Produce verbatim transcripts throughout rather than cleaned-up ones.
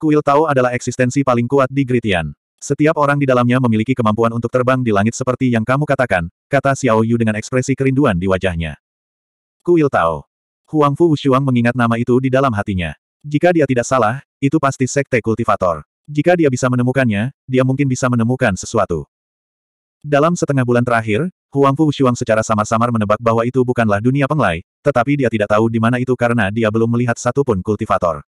Kuil Tao adalah eksistensi paling kuat di Gritian. Setiap orang di dalamnya memiliki kemampuan untuk terbang di langit seperti yang kamu katakan, kata Xiao Yu dengan ekspresi kerinduan di wajahnya. Kuil Tao. Huang Fu Wushuang mengingat nama itu di dalam hatinya. Jika dia tidak salah, itu pasti sekte kultivator. Jika dia bisa menemukannya, dia mungkin bisa menemukan sesuatu. Dalam setengah bulan terakhir, Huang Fu Wushuang secara samar-samar menebak bahwa itu bukanlah dunia penglai, tetapi dia tidak tahu di mana itu karena dia belum melihat satupun kultivator.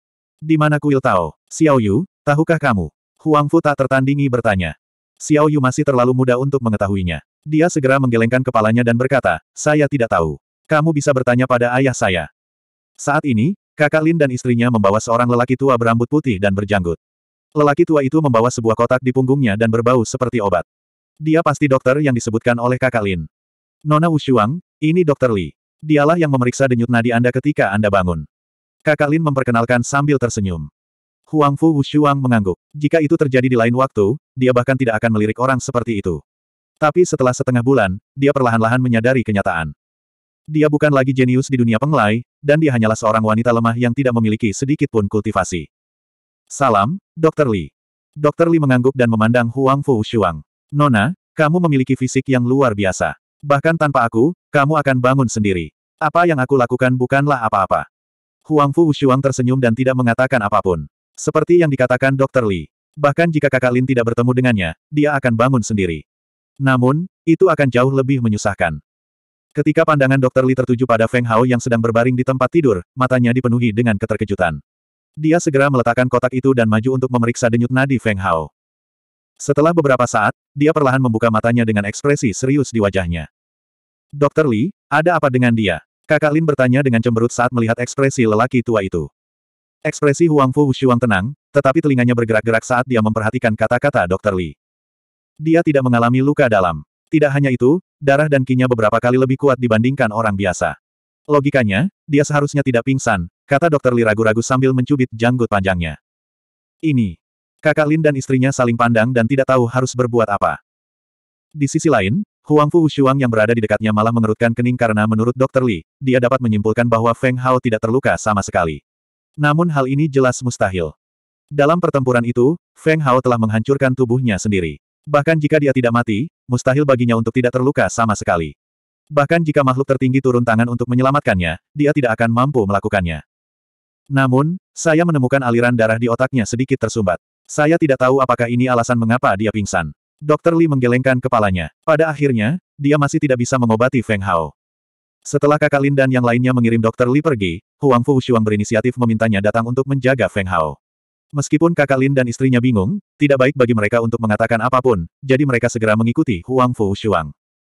Di mana kuil Tao? Xiao Yu, tahukah kamu? Huang Fu tak tertandingi bertanya. Xiao Yu masih terlalu muda untuk mengetahuinya. Dia segera menggelengkan kepalanya dan berkata, saya tidak tahu. Kamu bisa bertanya pada ayah saya. Saat ini, Kakak Lin dan istrinya membawa seorang lelaki tua berambut putih dan berjanggut. Lelaki tua itu membawa sebuah kotak di punggungnya dan berbau seperti obat. Dia pasti dokter yang disebutkan oleh Kakak Lin. Nona Wushuang, ini dokter Li. Dialah yang memeriksa denyut nadi Anda ketika Anda bangun. Kakak Lin memperkenalkan sambil tersenyum. Huang Fu Wushuang mengangguk. Jika itu terjadi di lain waktu, dia bahkan tidak akan melirik orang seperti itu. Tapi setelah setengah bulan, dia perlahan-lahan menyadari kenyataan. Dia bukan lagi jenius di dunia penglai, dan dia hanyalah seorang wanita lemah yang tidak memiliki sedikit pun kultivasi. Salam, dokter Li. dokter Li mengangguk dan memandang Huang Fu Wushuang. Nona, kamu memiliki fisik yang luar biasa. Bahkan tanpa aku, kamu akan bangun sendiri. Apa yang aku lakukan bukanlah apa-apa. Huang Fu Wushuang tersenyum dan tidak mengatakan apapun. Seperti yang dikatakan dokter Li. Bahkan jika Kakak Lin tidak bertemu dengannya, dia akan bangun sendiri. Namun, itu akan jauh lebih menyusahkan. Ketika pandangan dokter Li tertuju pada Feng Hao yang sedang berbaring di tempat tidur, matanya dipenuhi dengan keterkejutan. Dia segera meletakkan kotak itu dan maju untuk memeriksa denyut nadi Feng Hao. Setelah beberapa saat, dia perlahan membuka matanya dengan ekspresi serius di wajahnya. dokter Li, ada apa dengan dia? Kakak Lin bertanya dengan cemberut saat melihat ekspresi lelaki tua itu. Ekspresi Huang Fu Wushuang tenang, tetapi telinganya bergerak-gerak saat dia memperhatikan kata-kata dokter Li. Dia tidak mengalami luka dalam. Tidak hanya itu, darah dan kinya beberapa kali lebih kuat dibandingkan orang biasa. Logikanya, dia seharusnya tidak pingsan, kata dokter Li ragu-ragu sambil mencubit janggut panjangnya. Ini. Kakak Lin dan istrinya saling pandang dan tidak tahu harus berbuat apa. Di sisi lain, Huang Fu Wushuang yang berada di dekatnya malah mengerutkan kening karena menurut dokter Li, dia dapat menyimpulkan bahwa Feng Hao tidak terluka sama sekali. Namun hal ini jelas mustahil. Dalam pertempuran itu, Feng Hao telah menghancurkan tubuhnya sendiri. Bahkan jika dia tidak mati, mustahil baginya untuk tidak terluka sama sekali. Bahkan jika makhluk tertinggi turun tangan untuk menyelamatkannya, dia tidak akan mampu melakukannya. Namun, saya menemukan aliran darah di otaknya sedikit tersumbat. Saya tidak tahu apakah ini alasan mengapa dia pingsan. dokter Li menggelengkan kepalanya. Pada akhirnya, dia masih tidak bisa mengobati Feng Hao. Setelah Kakak Lin dan yang lainnya mengirim dokter Li pergi, Huang Fu Wushuang berinisiatif memintanya datang untuk menjaga Feng Hao. Meskipun Kakak Lin dan istrinya bingung, tidak baik bagi mereka untuk mengatakan apapun, jadi mereka segera mengikuti Huang Fu Wushuang.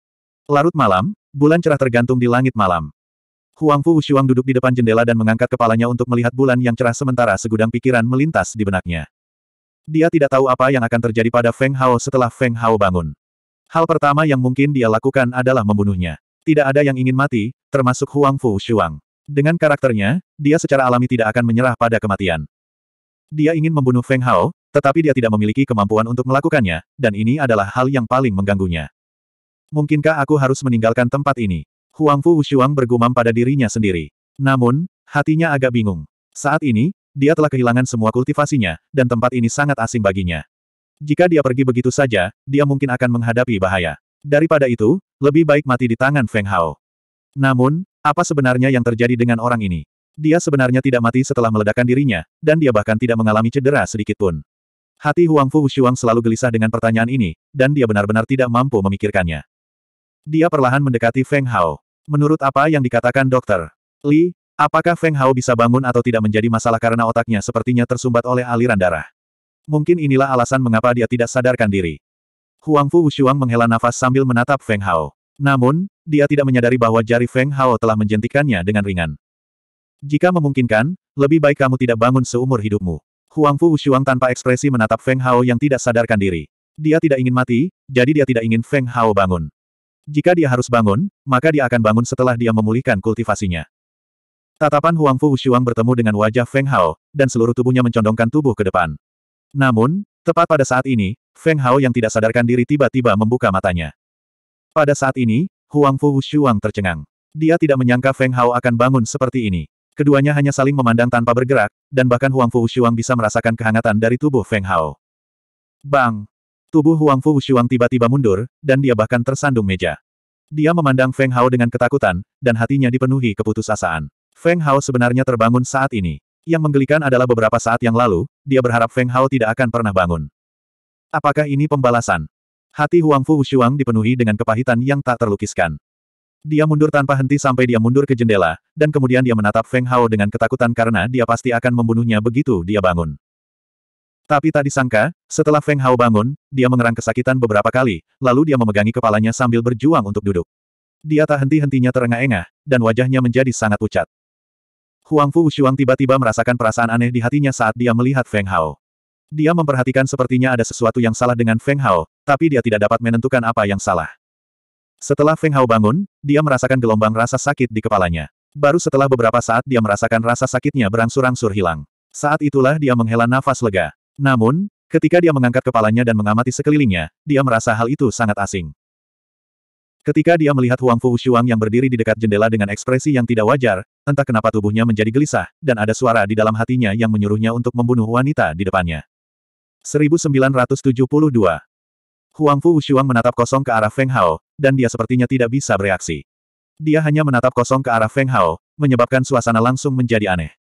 Larut malam, bulan cerah tergantung di langit malam. Huang Fu Wushuang duduk di depan jendela dan mengangkat kepalanya untuk melihat bulan yang cerah sementara segudang pikiran melintas di benaknya. Dia tidak tahu apa yang akan terjadi pada Feng Hao setelah Feng Hao bangun. Hal pertama yang mungkin dia lakukan adalah membunuhnya. Tidak ada yang ingin mati, termasuk Huang Fu Wushuang. Dengan karakternya, dia secara alami tidak akan menyerah pada kematian. Dia ingin membunuh Feng Hao, tetapi dia tidak memiliki kemampuan untuk melakukannya, dan ini adalah hal yang paling mengganggunya. Mungkinkah aku harus meninggalkan tempat ini? Huang Fu Wushuang bergumam pada dirinya sendiri. Namun, hatinya agak bingung. Saat ini, dia telah kehilangan semua kultivasinya, dan tempat ini sangat asing baginya. Jika dia pergi begitu saja, dia mungkin akan menghadapi bahaya. Daripada itu, lebih baik mati di tangan Feng Hao. Namun, apa sebenarnya yang terjadi dengan orang ini? Dia sebenarnya tidak mati setelah meledakkan dirinya, dan dia bahkan tidak mengalami cedera sedikitpun. Hati Huang Fu Wushuang selalu gelisah dengan pertanyaan ini, dan dia benar-benar tidak mampu memikirkannya. Dia perlahan mendekati Feng Hao. Menurut apa yang dikatakan dokter Li, apakah Feng Hao bisa bangun atau tidak menjadi masalah karena otaknya sepertinya tersumbat oleh aliran darah? Mungkin inilah alasan mengapa dia tidak sadarkan diri. Huang Fu Wushuang menghela nafas sambil menatap Feng Hao. Namun, dia tidak menyadari bahwa jari Feng Hao telah menjentikannya dengan ringan. Jika memungkinkan, lebih baik kamu tidak bangun seumur hidupmu. Huang Fu Wushuang tanpa ekspresi menatap Feng Hao yang tidak sadarkan diri. Dia tidak ingin mati, jadi dia tidak ingin Feng Hao bangun. Jika dia harus bangun, maka dia akan bangun setelah dia memulihkan kultivasinya. Tatapan Huang Fu Wushuang bertemu dengan wajah Feng Hao, dan seluruh tubuhnya mencondongkan tubuh ke depan. Namun, tepat pada saat ini, Feng Hao yang tidak sadarkan diri tiba-tiba membuka matanya. Pada saat ini, Huang Fu Wushuang tercengang. Dia tidak menyangka Feng Hao akan bangun seperti ini. Keduanya hanya saling memandang tanpa bergerak, dan bahkan Huang Fu Wushuang bisa merasakan kehangatan dari tubuh Feng Hao. Bang! Tubuh Huang Fu Wushuang tiba-tiba mundur, dan dia bahkan tersandung meja. Dia memandang Feng Hao dengan ketakutan, dan hatinya dipenuhi keputusasaan. Feng Hao sebenarnya terbangun saat ini. Yang menggelikan adalah beberapa saat yang lalu, dia berharap Feng Hao tidak akan pernah bangun. Apakah ini pembalasan? Hati Huang Fu Wushuang dipenuhi dengan kepahitan yang tak terlukiskan. Dia mundur tanpa henti sampai dia mundur ke jendela, dan kemudian dia menatap Feng Hao dengan ketakutan karena dia pasti akan membunuhnya begitu dia bangun. Tapi tak disangka, setelah Feng Hao bangun, dia mengerang kesakitan beberapa kali, lalu dia memegangi kepalanya sambil berjuang untuk duduk. Dia tak henti-hentinya terengah-engah, dan wajahnya menjadi sangat pucat. Huang Fu Wushuang tiba-tiba merasakan perasaan aneh di hatinya saat dia melihat Feng Hao. Dia memperhatikan sepertinya ada sesuatu yang salah dengan Feng Hao, tapi dia tidak dapat menentukan apa yang salah. Setelah Feng Hao bangun, dia merasakan gelombang rasa sakit di kepalanya. Baru setelah beberapa saat dia merasakan rasa sakitnya berangsur-angsur hilang. Saat itulah dia menghela nafas lega. Namun, ketika dia mengangkat kepalanya dan mengamati sekelilingnya, dia merasa hal itu sangat asing. Ketika dia melihat Huang Fu Wushuang yang berdiri di dekat jendela dengan ekspresi yang tidak wajar, entah kenapa tubuhnya menjadi gelisah, dan ada suara di dalam hatinya yang menyuruhnya untuk membunuh wanita di depannya. seribu sembilan ratus tujuh puluh dua. Huang Fu Wushuang menatap kosong ke arah Feng Hao, dan dia sepertinya tidak bisa bereaksi. Dia hanya menatap kosong ke arah Feng Hao, menyebabkan suasana langsung menjadi aneh.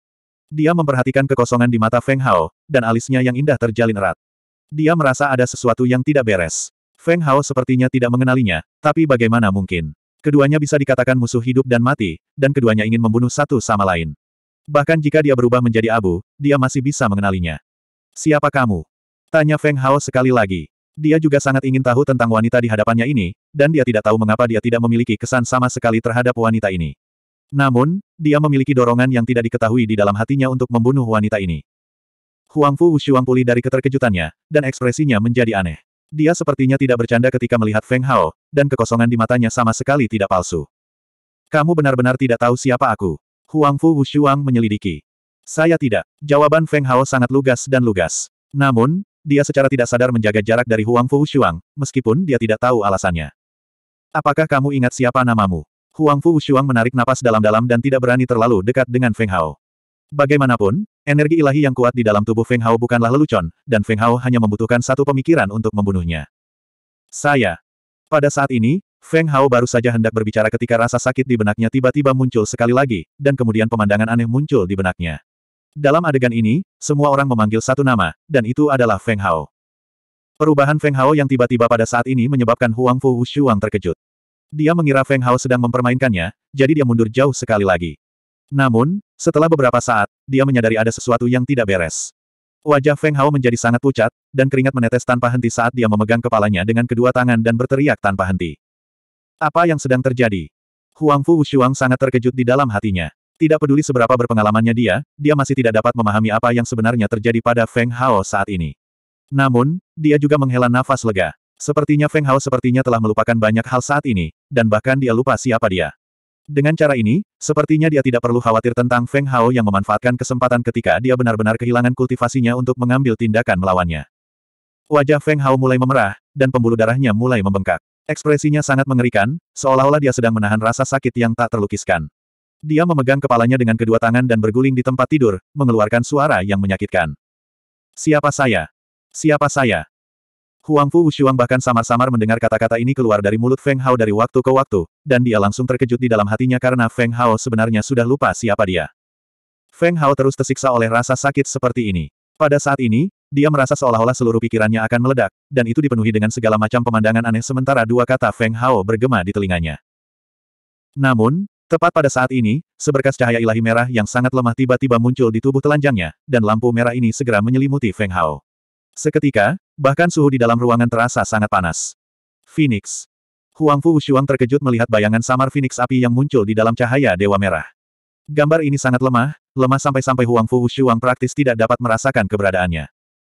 Dia memperhatikan kekosongan di mata Feng Hao, dan alisnya yang indah terjalin erat. Dia merasa ada sesuatu yang tidak beres. Feng Hao sepertinya tidak mengenalinya, tapi bagaimana mungkin? Keduanya bisa dikatakan musuh hidup dan mati, dan keduanya ingin membunuh satu sama lain. Bahkan jika dia berubah menjadi abu, dia masih bisa mengenalinya. Siapa kamu? Tanya Feng Hao sekali lagi. Dia juga sangat ingin tahu tentang wanita di hadapannya ini, dan dia tidak tahu mengapa dia tidak memiliki kesan sama sekali terhadap wanita ini. Namun, dia memiliki dorongan yang tidak diketahui di dalam hatinya untuk membunuh wanita ini. Huang Fu Wushuang pulih dari keterkejutannya, dan ekspresinya menjadi aneh. Dia sepertinya tidak bercanda ketika melihat Feng Hao, dan kekosongan di matanya sama sekali tidak palsu. Kamu benar-benar tidak tahu siapa aku. Huang Fu Wushuang menyelidiki. Saya tidak. Jawaban Feng Hao sangat lugas dan lugas. Namun, dia secara tidak sadar menjaga jarak dari Huang Fu Wushuang, meskipun dia tidak tahu alasannya. Apakah kamu ingat siapa namamu? Huang Fu Wushuang menarik napas dalam-dalam dan tidak berani terlalu dekat dengan Feng Hao. Bagaimanapun, energi ilahi yang kuat di dalam tubuh Feng Hao bukanlah lelucon, dan Feng Hao hanya membutuhkan satu pemikiran untuk membunuhnya. Saya. Pada saat ini, Feng Hao baru saja hendak berbicara ketika rasa sakit di benaknya tiba-tiba muncul sekali lagi, dan kemudian pemandangan aneh muncul di benaknya. Dalam adegan ini, semua orang memanggil satu nama, dan itu adalah Feng Hao. Perubahan Feng Hao yang tiba-tiba pada saat ini menyebabkan Huang Fu Wushuang terkejut. Dia mengira Feng Hao sedang mempermainkannya, jadi dia mundur jauh sekali lagi. Namun, setelah beberapa saat, dia menyadari ada sesuatu yang tidak beres. Wajah Feng Hao menjadi sangat pucat, dan keringat menetes tanpa henti saat dia memegang kepalanya dengan kedua tangan dan berteriak tanpa henti. Apa yang sedang terjadi? Huang Fu Wushuang sangat terkejut di dalam hatinya. Tidak peduli seberapa berpengalamannya dia, dia masih tidak dapat memahami apa yang sebenarnya terjadi pada Feng Hao saat ini. Namun, dia juga menghela nafas lega. Sepertinya Feng Hao sepertinya telah melupakan banyak hal saat ini, dan bahkan dia lupa siapa dia. Dengan cara ini, sepertinya dia tidak perlu khawatir tentang Feng Hao yang memanfaatkan kesempatan ketika dia benar-benar kehilangan kultivasinya untuk mengambil tindakan melawannya. Wajah Feng Hao mulai memerah, dan pembuluh darahnya mulai membengkak. Ekspresinya sangat mengerikan, seolah-olah dia sedang menahan rasa sakit yang tak terlukiskan. Dia memegang kepalanya dengan kedua tangan dan berguling di tempat tidur, mengeluarkan suara yang menyakitkan. Siapa saya? Siapa saya? Huang Fu Wushuang bahkan samar-samar mendengar kata-kata ini keluar dari mulut Feng Hao dari waktu ke waktu, dan dia langsung terkejut di dalam hatinya karena Feng Hao sebenarnya sudah lupa siapa dia. Feng Hao terus tersiksa oleh rasa sakit seperti ini. Pada saat ini, dia merasa seolah-olah seluruh pikirannya akan meledak, dan itu dipenuhi dengan segala macam pemandangan aneh sementara dua kata Feng Hao bergema di telinganya. Namun, tepat pada saat ini, seberkas cahaya ilahi merah yang sangat lemah tiba-tiba muncul di tubuh telanjangnya, dan lampu merah ini segera menyelimuti Feng Hao. Seketika, bahkan suhu di dalam ruangan terasa sangat panas. Phoenix. Huang Fu Wushuang terkejut melihat bayangan samar Phoenix api yang muncul di dalam cahaya Dewa Merah. Gambar ini sangat lemah, lemah sampai-sampai Huang Fu Wushuang praktis tidak dapat merasakan keberadaannya.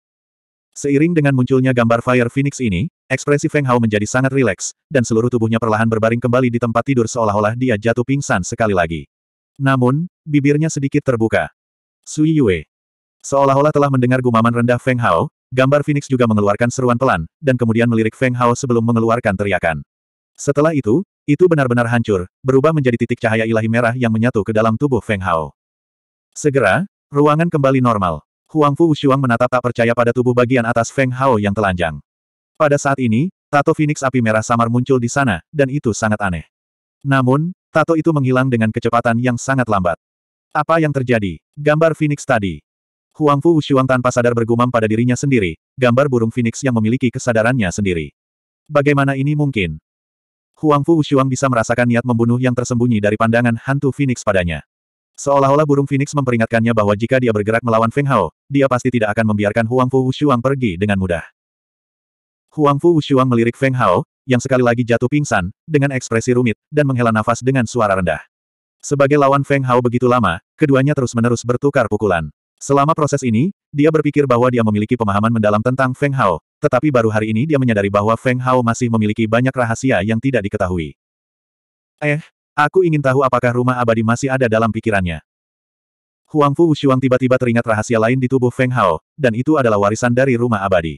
Seiring dengan munculnya gambar Fire Phoenix ini, ekspresi Feng Hao menjadi sangat rileks, dan seluruh tubuhnya perlahan berbaring kembali di tempat tidur seolah-olah dia jatuh pingsan sekali lagi. Namun, bibirnya sedikit terbuka. Sui Yue. Seolah-olah telah mendengar gumaman rendah Feng Hao, gambar Phoenix juga mengeluarkan seruan pelan, dan kemudian melirik Feng Hao sebelum mengeluarkan teriakan. Setelah itu, itu benar-benar hancur, berubah menjadi titik cahaya ilahi merah yang menyatu ke dalam tubuh Feng Hao. Segera, ruangan kembali normal. Huangfu Wushuang menatap tak percaya pada tubuh bagian atas Feng Hao yang telanjang. Pada saat ini, tato Phoenix api merah samar muncul di sana, dan itu sangat aneh. Namun, tato itu menghilang dengan kecepatan yang sangat lambat. Apa yang terjadi? Gambar Phoenix tadi. Huangfu Wushuang tanpa sadar bergumam pada dirinya sendiri, gambar burung Phoenix yang memiliki kesadarannya sendiri. Bagaimana ini mungkin? Huangfu Wushuang bisa merasakan niat membunuh yang tersembunyi dari pandangan hantu Phoenix padanya. Seolah-olah burung Phoenix memperingatkannya bahwa jika dia bergerak melawan Feng Hao, dia pasti tidak akan membiarkan Huangfu Wushuang pergi dengan mudah. Huangfu Wushuang melirik Feng Hao, yang sekali lagi jatuh pingsan, dengan ekspresi rumit, dan menghela nafas dengan suara rendah. Sebagai lawan Feng Hao begitu lama, keduanya terus-menerus bertukar pukulan. Selama proses ini, dia berpikir bahwa dia memiliki pemahaman mendalam tentang Feng Hao, tetapi baru hari ini dia menyadari bahwa Feng Hao masih memiliki banyak rahasia yang tidak diketahui. Eh, aku ingin tahu apakah rumah abadi masih ada dalam pikirannya. Huangfu Wushuang tiba-tiba teringat rahasia lain di tubuh Feng Hao, dan itu adalah warisan dari rumah abadi.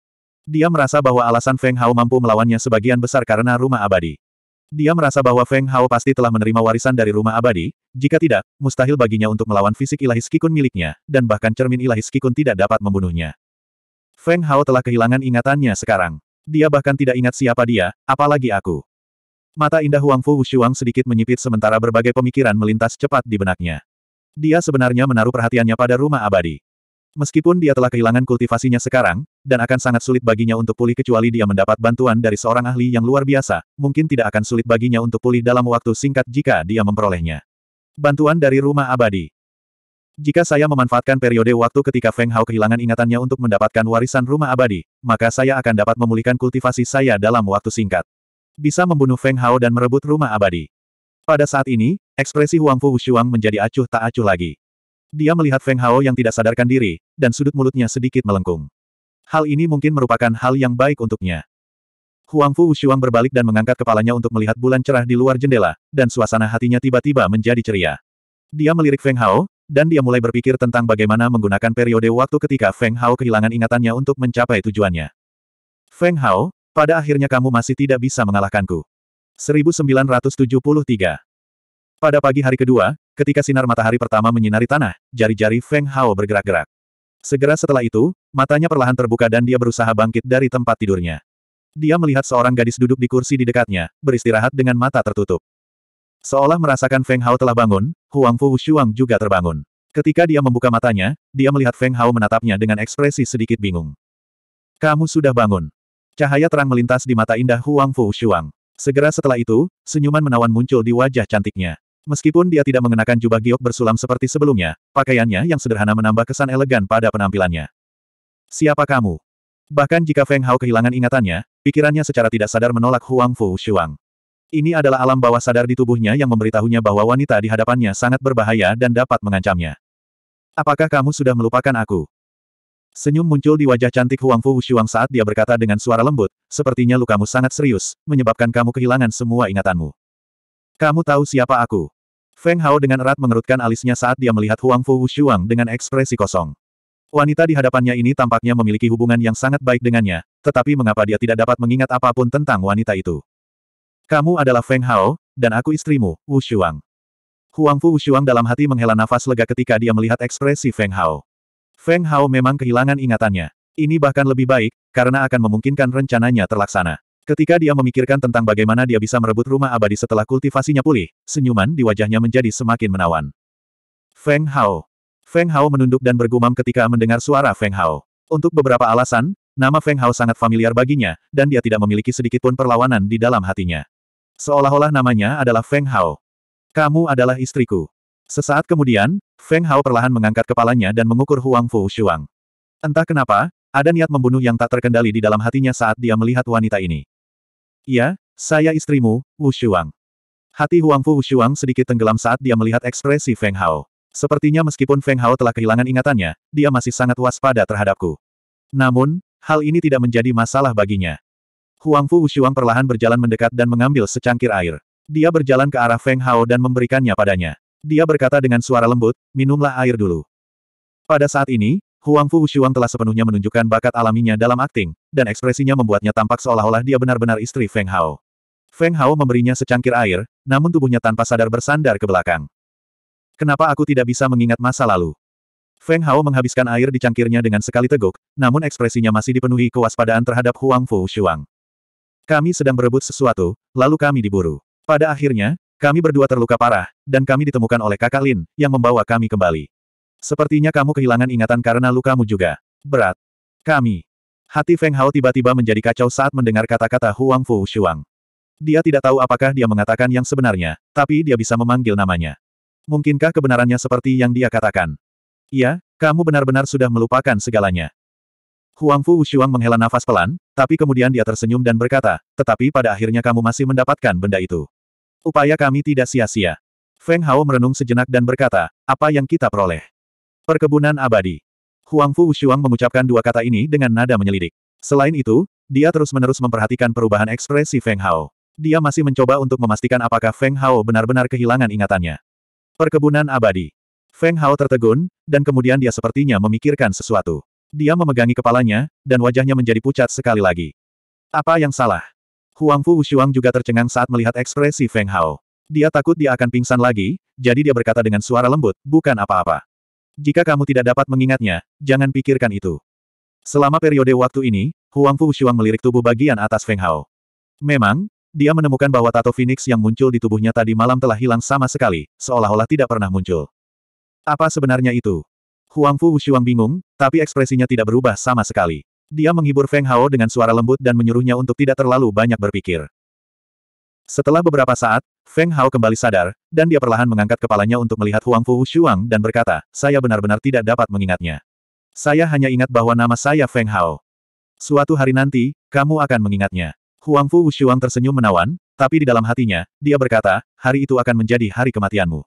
Dia merasa bahwa alasan Feng Hao mampu melawannya sebagian besar karena rumah abadi. Dia merasa bahwa Feng Hao pasti telah menerima warisan dari rumah abadi, jika tidak, mustahil baginya untuk melawan fisik ilahi Skikun miliknya, dan bahkan cermin ilahi Skikun tidak dapat membunuhnya. Feng Hao telah kehilangan ingatannya sekarang. Dia bahkan tidak ingat siapa dia, apalagi aku. Mata indah Huangfu Wushuang sedikit menyipit sementara berbagai pemikiran melintas cepat di benaknya. Dia sebenarnya menaruh perhatiannya pada rumah abadi. Meskipun dia telah kehilangan kultivasinya sekarang, dan akan sangat sulit baginya untuk pulih kecuali dia mendapat bantuan dari seorang ahli yang luar biasa, mungkin tidak akan sulit baginya untuk pulih dalam waktu singkat jika dia memperolehnya. Bantuan dari rumah abadi. Jika saya memanfaatkan periode waktu ketika Feng Hao kehilangan ingatannya untuk mendapatkan warisan rumah abadi, maka saya akan dapat memulihkan kultivasi saya dalam waktu singkat. Bisa membunuh Feng Hao dan merebut rumah abadi. Pada saat ini, ekspresi Huangfu Wushuang menjadi acuh tak acuh lagi. Dia melihat Feng Hao yang tidak sadarkan diri, dan sudut mulutnya sedikit melengkung. Hal ini mungkin merupakan hal yang baik untuknya. Huangfu Wushuang berbalik dan mengangkat kepalanya untuk melihat bulan cerah di luar jendela, dan suasana hatinya tiba-tiba menjadi ceria. Dia melirik Feng Hao, dan dia mulai berpikir tentang bagaimana menggunakan periode waktu ketika Feng Hao kehilangan ingatannya untuk mencapai tujuannya. Feng Hao, pada akhirnya kamu masih tidak bisa mengalahkanku. seribu sembilan ratus tujuh puluh tiga. Pada pagi hari kedua, ketika sinar matahari pertama menyinari tanah, jari-jari Feng Hao bergerak-gerak. Segera setelah itu, matanya perlahan terbuka dan dia berusaha bangkit dari tempat tidurnya. Dia melihat seorang gadis duduk di kursi di dekatnya, beristirahat dengan mata tertutup. Seolah merasakan Feng Hao telah bangun, Huangfu Wushuang juga terbangun. Ketika dia membuka matanya, dia melihat Feng Hao menatapnya dengan ekspresi sedikit bingung. Kamu sudah bangun. Cahaya terang melintas di mata indah Huangfu Wushuang. Segera setelah itu, senyuman menawan muncul di wajah cantiknya. Meskipun dia tidak mengenakan jubah giok bersulam seperti sebelumnya, pakaiannya yang sederhana menambah kesan elegan pada penampilannya. Siapa kamu? Bahkan jika Feng Hao kehilangan ingatannya, pikirannya secara tidak sadar menolak Huangfu Wushuang. Ini adalah alam bawah sadar di tubuhnya yang memberitahunya bahwa wanita di hadapannya sangat berbahaya dan dapat mengancamnya. Apakah kamu sudah melupakan aku? Senyum muncul di wajah cantik Huangfu Wushuang saat dia berkata dengan suara lembut, sepertinya lukamu sangat serius, menyebabkan kamu kehilangan semua ingatanmu. Kamu tahu siapa aku? Feng Hao dengan erat mengerutkan alisnya saat dia melihat Huangfu Wushuang dengan ekspresi kosong. Wanita di hadapannya ini tampaknya memiliki hubungan yang sangat baik dengannya, tetapi mengapa dia tidak dapat mengingat apapun tentang wanita itu? Kamu adalah Feng Hao, dan aku istrimu, Wushuang. Huangfu Wushuang dalam hati menghela nafas lega ketika dia melihat ekspresi Feng Hao. Feng Hao memang kehilangan ingatannya. Ini bahkan lebih baik, karena akan memungkinkan rencananya terlaksana. Ketika dia memikirkan tentang bagaimana dia bisa merebut rumah abadi setelah kultivasinya pulih, senyuman di wajahnya menjadi semakin menawan. Feng Hao. Feng Hao menunduk dan bergumam ketika mendengar suara Feng Hao. Untuk beberapa alasan, nama Feng Hao sangat familiar baginya, dan dia tidak memiliki sedikitpun perlawanan di dalam hatinya. Seolah-olah namanya adalah Feng Hao. Kamu adalah istriku. Sesaat kemudian, Feng Hao perlahan mengangkat kepalanya dan mengukur Huangfu Wushuang. Entah kenapa, ada niat membunuh yang tak terkendali di dalam hatinya saat dia melihat wanita ini. Iya, saya istrimu, Wushuang. Hati Huangfu Wushuang sedikit tenggelam saat dia melihat ekspresi Feng Hao. Sepertinya meskipun Feng Hao telah kehilangan ingatannya, dia masih sangat waspada terhadapku. Namun, hal ini tidak menjadi masalah baginya. Huangfu Wushuang perlahan berjalan mendekat dan mengambil secangkir air. Dia berjalan ke arah Feng Hao dan memberikannya padanya. Dia berkata dengan suara lembut, minumlah air dulu. Pada saat ini, Huangfu Wushuang telah sepenuhnya menunjukkan bakat alaminya dalam akting, dan ekspresinya membuatnya tampak seolah-olah dia benar-benar istri Feng Hao. Feng Hao memberinya secangkir air, namun tubuhnya tanpa sadar bersandar ke belakang. Kenapa aku tidak bisa mengingat masa lalu? Feng Hao menghabiskan air di cangkirnya dengan sekali teguk, namun ekspresinya masih dipenuhi kewaspadaan terhadap Huang Fu Shuang. Kami sedang berebut sesuatu, lalu kami diburu. Pada akhirnya, kami berdua terluka parah, dan kami ditemukan oleh kakak Lin, yang membawa kami kembali. Sepertinya kamu kehilangan ingatan karena lukamu juga. Berat. Kami. Hati Feng Hao tiba-tiba menjadi kacau saat mendengar kata-kata Huang Fu Shuang. Dia tidak tahu apakah dia mengatakan yang sebenarnya, tapi dia bisa memanggil namanya. Mungkinkah kebenarannya seperti yang dia katakan? Iya, kamu benar-benar sudah melupakan segalanya. Huang Fu Shuang menghela nafas pelan, tapi kemudian dia tersenyum dan berkata, tetapi pada akhirnya kamu masih mendapatkan benda itu. Upaya kami tidak sia-sia. Feng Hao merenung sejenak dan berkata, apa yang kita peroleh? Perkebunan abadi. Huang Fu Shuang mengucapkan dua kata ini dengan nada menyelidik. Selain itu, dia terus-menerus memperhatikan perubahan ekspresi Feng Hao. Dia masih mencoba untuk memastikan apakah Feng Hao benar-benar kehilangan ingatannya. Perkebunan abadi. Feng Hao tertegun, dan kemudian dia sepertinya memikirkan sesuatu. Dia memegangi kepalanya, dan wajahnya menjadi pucat sekali lagi. Apa yang salah? Huang Fu Shuang juga tercengang saat melihat ekspresi Feng Hao. Dia takut dia akan pingsan lagi, jadi dia berkata dengan suara lembut, bukan apa-apa. Jika kamu tidak dapat mengingatnya, jangan pikirkan itu. Selama periode waktu ini, Huang Fu Shuang melirik tubuh bagian atas Feng Hao. Memang, dia menemukan bahwa tato Phoenix yang muncul di tubuhnya tadi malam telah hilang sama sekali, seolah-olah tidak pernah muncul. Apa sebenarnya itu? Huang Fu Shuang bingung, tapi ekspresinya tidak berubah sama sekali. Dia menghibur Feng Hao dengan suara lembut dan menyuruhnya untuk tidak terlalu banyak berpikir. Setelah beberapa saat, Feng Hao kembali sadar, dan dia perlahan mengangkat kepalanya untuk melihat Huang Fu Shuang dan berkata, saya benar-benar tidak dapat mengingatnya. Saya hanya ingat bahwa nama saya Feng Hao. Suatu hari nanti, kamu akan mengingatnya. Huang Fu Shuang tersenyum menawan, tapi di dalam hatinya, dia berkata, hari itu akan menjadi hari kematianmu.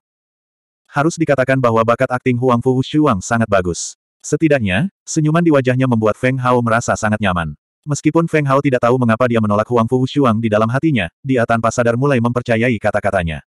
Harus dikatakan bahwa bakat akting Huang Fu Shuang sangat bagus. Setidaknya, senyuman di wajahnya membuat Feng Hao merasa sangat nyaman. Meskipun Feng Hao tidak tahu mengapa dia menolak Huang Fu Shuang di dalam hatinya, dia tanpa sadar mulai mempercayai kata-katanya.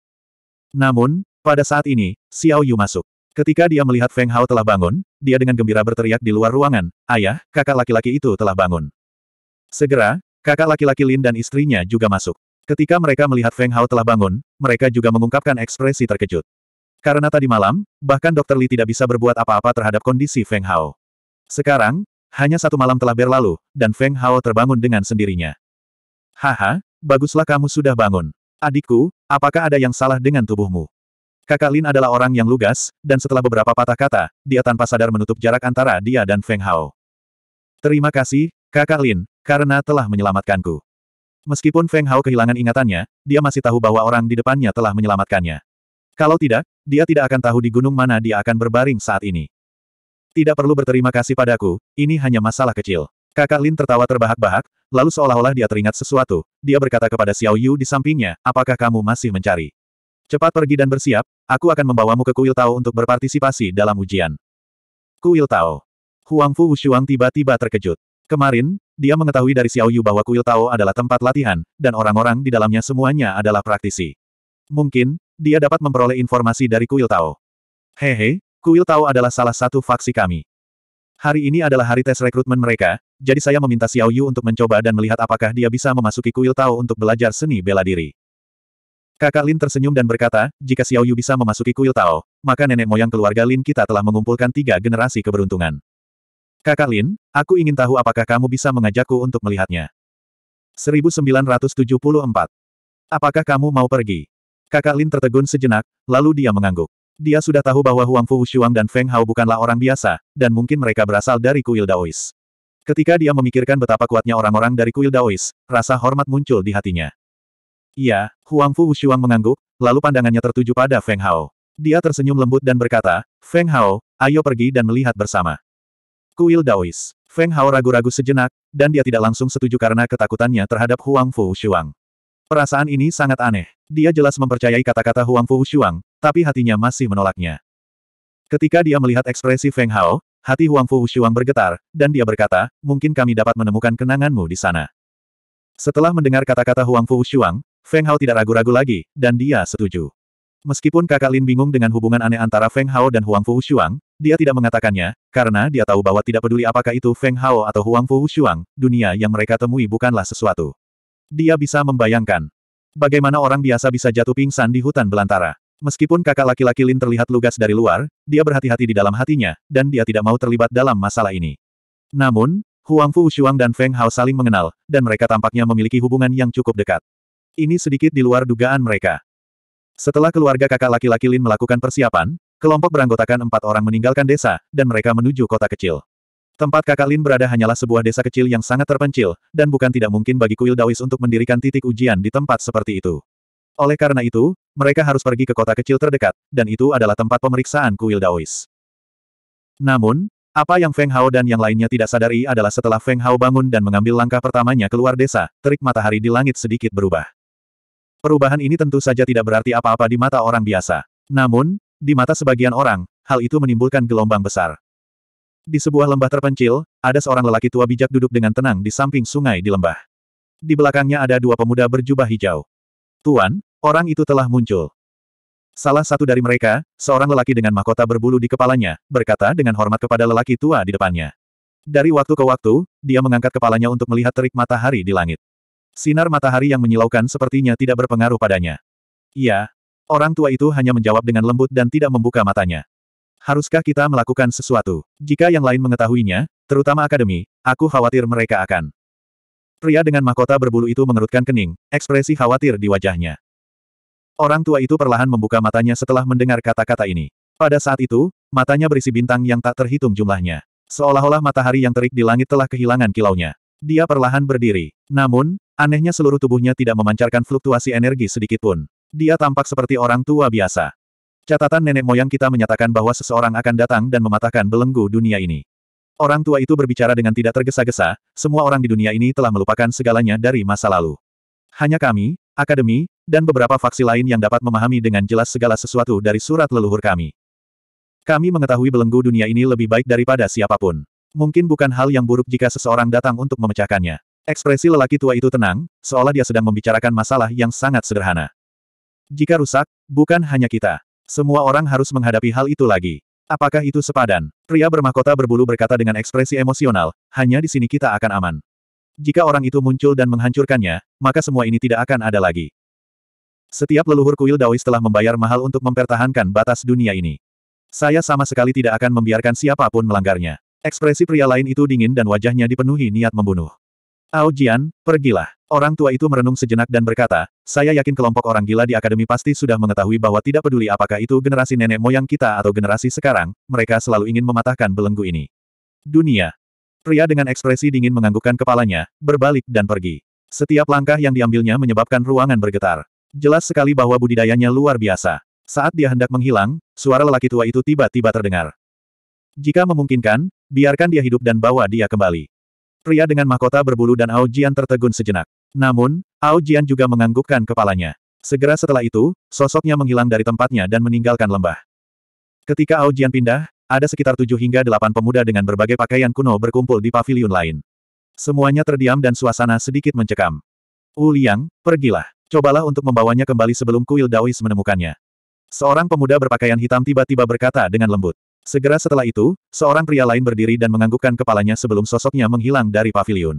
Namun, pada saat ini, Xiao Yu masuk. Ketika dia melihat Feng Hao telah bangun, dia dengan gembira berteriak di luar ruangan, ayah, kakak laki-laki itu telah bangun. Segera, kakak laki-laki Lin dan istrinya juga masuk. Ketika mereka melihat Feng Hao telah bangun, mereka juga mengungkapkan ekspresi terkejut. Karena tadi malam, bahkan dokter Li tidak bisa berbuat apa-apa terhadap kondisi Feng Hao. Sekarang, hanya satu malam telah berlalu, dan Feng Hao terbangun dengan sendirinya. Haha, baguslah kamu sudah bangun. Adikku, apakah ada yang salah dengan tubuhmu? Kakak Lin adalah orang yang lugas, dan setelah beberapa patah kata, dia tanpa sadar menutup jarak antara dia dan Feng Hao. Terima kasih, kakak Lin, karena telah menyelamatkanku. Meskipun Feng Hao kehilangan ingatannya, dia masih tahu bahwa orang di depannya telah menyelamatkannya. Kalau tidak, dia tidak akan tahu di gunung mana dia akan berbaring saat ini. Tidak perlu berterima kasih padaku, ini hanya masalah kecil. Kakak Lin tertawa terbahak-bahak, lalu seolah-olah dia teringat sesuatu, dia berkata kepada Xiao Yu di sampingnya, apakah kamu masih mencari? Cepat pergi dan bersiap, aku akan membawamu ke Kuil Tao untuk berpartisipasi dalam ujian. Kuil Tao. Huang Fu Shuang tiba-tiba terkejut. Kemarin, dia mengetahui dari Xiao Yu bahwa Kuil Tao adalah tempat latihan, dan orang-orang di dalamnya semuanya adalah praktisi. Mungkin, dia dapat memperoleh informasi dari Kuil Tao. Hehe, Kuil Tao adalah salah satu faksi kami. Hari ini adalah hari tes rekrutmen mereka, jadi saya meminta Xiao Yu untuk mencoba dan melihat apakah dia bisa memasuki Kuil Tao untuk belajar seni bela diri. Kakak Lin tersenyum dan berkata, jika Xiao Yu bisa memasuki Kuil Tao, maka nenek moyang keluarga Lin kita telah mengumpulkan tiga generasi keberuntungan. Kakak Lin, aku ingin tahu apakah kamu bisa mengajakku untuk melihatnya. seribu sembilan ratus tujuh puluh empat. Apakah kamu mau pergi? Kakak Lin tertegun sejenak, lalu dia mengangguk. Dia sudah tahu bahwa Huang Fu Shuang dan Feng Hao bukanlah orang biasa, dan mungkin mereka berasal dari kuil Daois. Ketika dia memikirkan betapa kuatnya orang-orang dari kuil Daois, rasa hormat muncul di hatinya. Iya, Huang Fu Shuang mengangguk, lalu pandangannya tertuju pada Feng Hao. Dia tersenyum lembut dan berkata, Feng Hao, ayo pergi dan melihat bersama. Kuil Daois. Feng Hao ragu-ragu sejenak, dan dia tidak langsung setuju karena ketakutannya terhadap Huang Fu Shuang. Perasaan ini sangat aneh. Dia jelas mempercayai kata-kata Huang Fu Shuang, tapi hatinya masih menolaknya. Ketika dia melihat ekspresi Feng Hao, hati Huang Fu Shuang bergetar, dan dia berkata, mungkin kami dapat menemukan kenanganmu di sana. Setelah mendengar kata-kata Huang Fu Shuang, Feng Hao tidak ragu-ragu lagi, dan dia setuju. Meskipun kakak Lin bingung dengan hubungan aneh antara Feng Hao dan Huang Fu Shuang, dia tidak mengatakannya, karena dia tahu bahwa tidak peduli apakah itu Feng Hao atau Huang Fu Shuang, dunia yang mereka temui bukanlah sesuatu. Dia bisa membayangkan. Bagaimana orang biasa bisa jatuh pingsan di hutan belantara? Meskipun kakak laki-laki Lin terlihat lugas dari luar, dia berhati-hati di dalam hatinya, dan dia tidak mau terlibat dalam masalah ini. Namun, Huang Fu Shuang dan Feng Hao saling mengenal, dan mereka tampaknya memiliki hubungan yang cukup dekat. Ini sedikit di luar dugaan mereka. Setelah keluarga kakak laki-laki Lin melakukan persiapan, kelompok beranggotakan empat orang meninggalkan desa, dan mereka menuju kota kecil. Tempat kakak Lin berada hanyalah sebuah desa kecil yang sangat terpencil, dan bukan tidak mungkin bagi kuil Daois untuk mendirikan titik ujian di tempat seperti itu. Oleh karena itu, mereka harus pergi ke kota kecil terdekat, dan itu adalah tempat pemeriksaan kuil Daois. Namun, apa yang Feng Hao dan yang lainnya tidak sadari adalah setelah Feng Hao bangun dan mengambil langkah pertamanya keluar desa, terik matahari di langit sedikit berubah. Perubahan ini tentu saja tidak berarti apa-apa di mata orang biasa. Namun, di mata sebagian orang, hal itu menimbulkan gelombang besar. Di sebuah lembah terpencil, ada seorang lelaki tua bijak duduk dengan tenang di samping sungai di lembah. Di belakangnya ada dua pemuda berjubah hijau. Tuan, orang itu telah muncul. Salah satu dari mereka, seorang lelaki dengan mahkota berbulu di kepalanya, berkata dengan hormat kepada lelaki tua di depannya. Dari waktu ke waktu, dia mengangkat kepalanya untuk melihat terik matahari di langit. Sinar matahari yang menyilaukan sepertinya tidak berpengaruh padanya. Iya. Orang tua itu hanya menjawab dengan lembut dan tidak membuka matanya. Haruskah kita melakukan sesuatu? Jika yang lain mengetahuinya, terutama akademi, aku khawatir mereka akan. Pria dengan mahkota berbulu itu mengerutkan kening, ekspresi khawatir di wajahnya. Orang tua itu perlahan membuka matanya setelah mendengar kata-kata ini. Pada saat itu, matanya berisi bintang yang tak terhitung jumlahnya. Seolah-olah matahari yang terik di langit telah kehilangan kilaunya. Dia perlahan berdiri. Namun, anehnya seluruh tubuhnya tidak memancarkan fluktuasi energi sedikitpun. Dia tampak seperti orang tua biasa. Catatan nenek moyang kita menyatakan bahwa seseorang akan datang dan mematahkan belenggu dunia ini. Orang tua itu berbicara dengan tidak tergesa-gesa, semua orang di dunia ini telah melupakan segalanya dari masa lalu. Hanya kami, akademi, dan beberapa faksi lain yang dapat memahami dengan jelas segala sesuatu dari surat leluhur kami. Kami mengetahui belenggu dunia ini lebih baik daripada siapapun. Mungkin bukan hal yang buruk jika seseorang datang untuk memecahkannya. Ekspresi lelaki tua itu tenang, seolah dia sedang membicarakan masalah yang sangat sederhana. Jika rusak, bukan hanya kita. Semua orang harus menghadapi hal itu lagi. Apakah itu sepadan? Pria bermahkota berbulu berkata dengan ekspresi emosional, hanya di sini kita akan aman. Jika orang itu muncul dan menghancurkannya, maka semua ini tidak akan ada lagi. Setiap leluhur kuil Daois telah membayar mahal untuk mempertahankan batas dunia ini. Saya sama sekali tidak akan membiarkan siapapun melanggarnya. Ekspresi pria lain itu dingin dan wajahnya dipenuhi niat membunuh. Ao Jian, pergilah. Orang tua itu merenung sejenak dan berkata, saya yakin kelompok orang gila di akademi pasti sudah mengetahui bahwa tidak peduli apakah itu generasi nenek moyang kita atau generasi sekarang, mereka selalu ingin mematahkan belenggu ini. Dunia. Pria dengan ekspresi dingin menganggukkan kepalanya, berbalik dan pergi. Setiap langkah yang diambilnya menyebabkan ruangan bergetar. Jelas sekali bahwa budidayanya luar biasa. Saat dia hendak menghilang, suara lelaki tua itu tiba-tiba terdengar. Jika memungkinkan, biarkan dia hidup dan bawa dia kembali. Pria dengan mahkota berbulu dan Ao Jian tertegun sejenak. Namun, Ao Jian juga menganggukkan kepalanya. Segera setelah itu, sosoknya menghilang dari tempatnya dan meninggalkan lembah. Ketika Ao Jian pindah, ada sekitar tujuh hingga delapan pemuda dengan berbagai pakaian kuno berkumpul di paviliun lain. Semuanya terdiam dan suasana sedikit mencekam. Wu Liang, pergilah. Cobalah untuk membawanya kembali sebelum kuil Daois menemukannya. Seorang pemuda berpakaian hitam tiba-tiba berkata dengan lembut. Segera setelah itu, seorang pria lain berdiri dan menganggukkan kepalanya sebelum sosoknya menghilang dari paviliun.